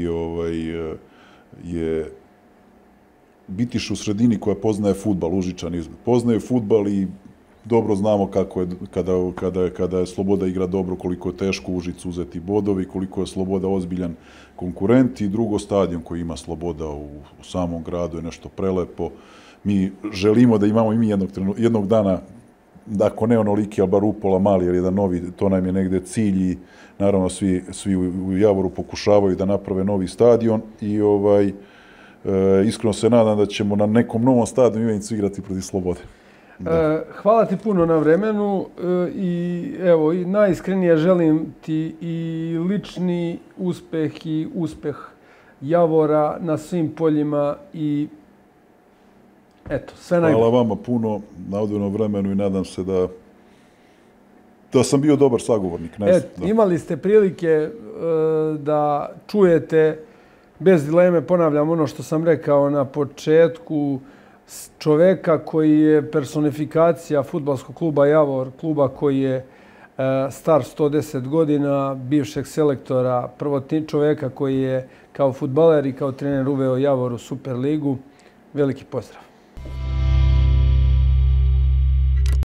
B: je bitiš u sredini koja poznaje fudbal, Užičan izgled. Poznaje fudbal i dobro znamo kako je kada je Sloboda igra dobro, koliko je teško u Užicu uzeti bodovi, koliko je Sloboda ozbiljan konkurent i drugo, stadion koji ima Sloboda u samom gradu je nešto prelepo. Mi želimo da imamo i mi jednog dana, ako ne onoliki, ali bar upola mali, jer jedan novi, to nam je negde cilj i naravno svi u Javoru pokušavaju da naprave novi stadion i iskreno se nadam da ćemo na nekom novom stadionu Ivanjicu igrati protiv Slobode.
A: Hvala ti puno na vremenu i evo, najiskrenije želim ti i lični uspeh i uspeh Javora na svim poljima i eto, sve najbolje.
B: Hvala vama puno na odvojenom vremenu i nadam se da sam bio dobar sagovornik.
A: Imali ste prilike da čujete, bez dileme, ponavljam ono što sam rekao na početku, čoveka koji je personifikacija fudbalskog kluba Javor, kluba koji je star 110 godina, bivšeg selektora, čoveka koji je kao fudbaler i kao trener uveo Javor u Superligu. Veliki pozdrav.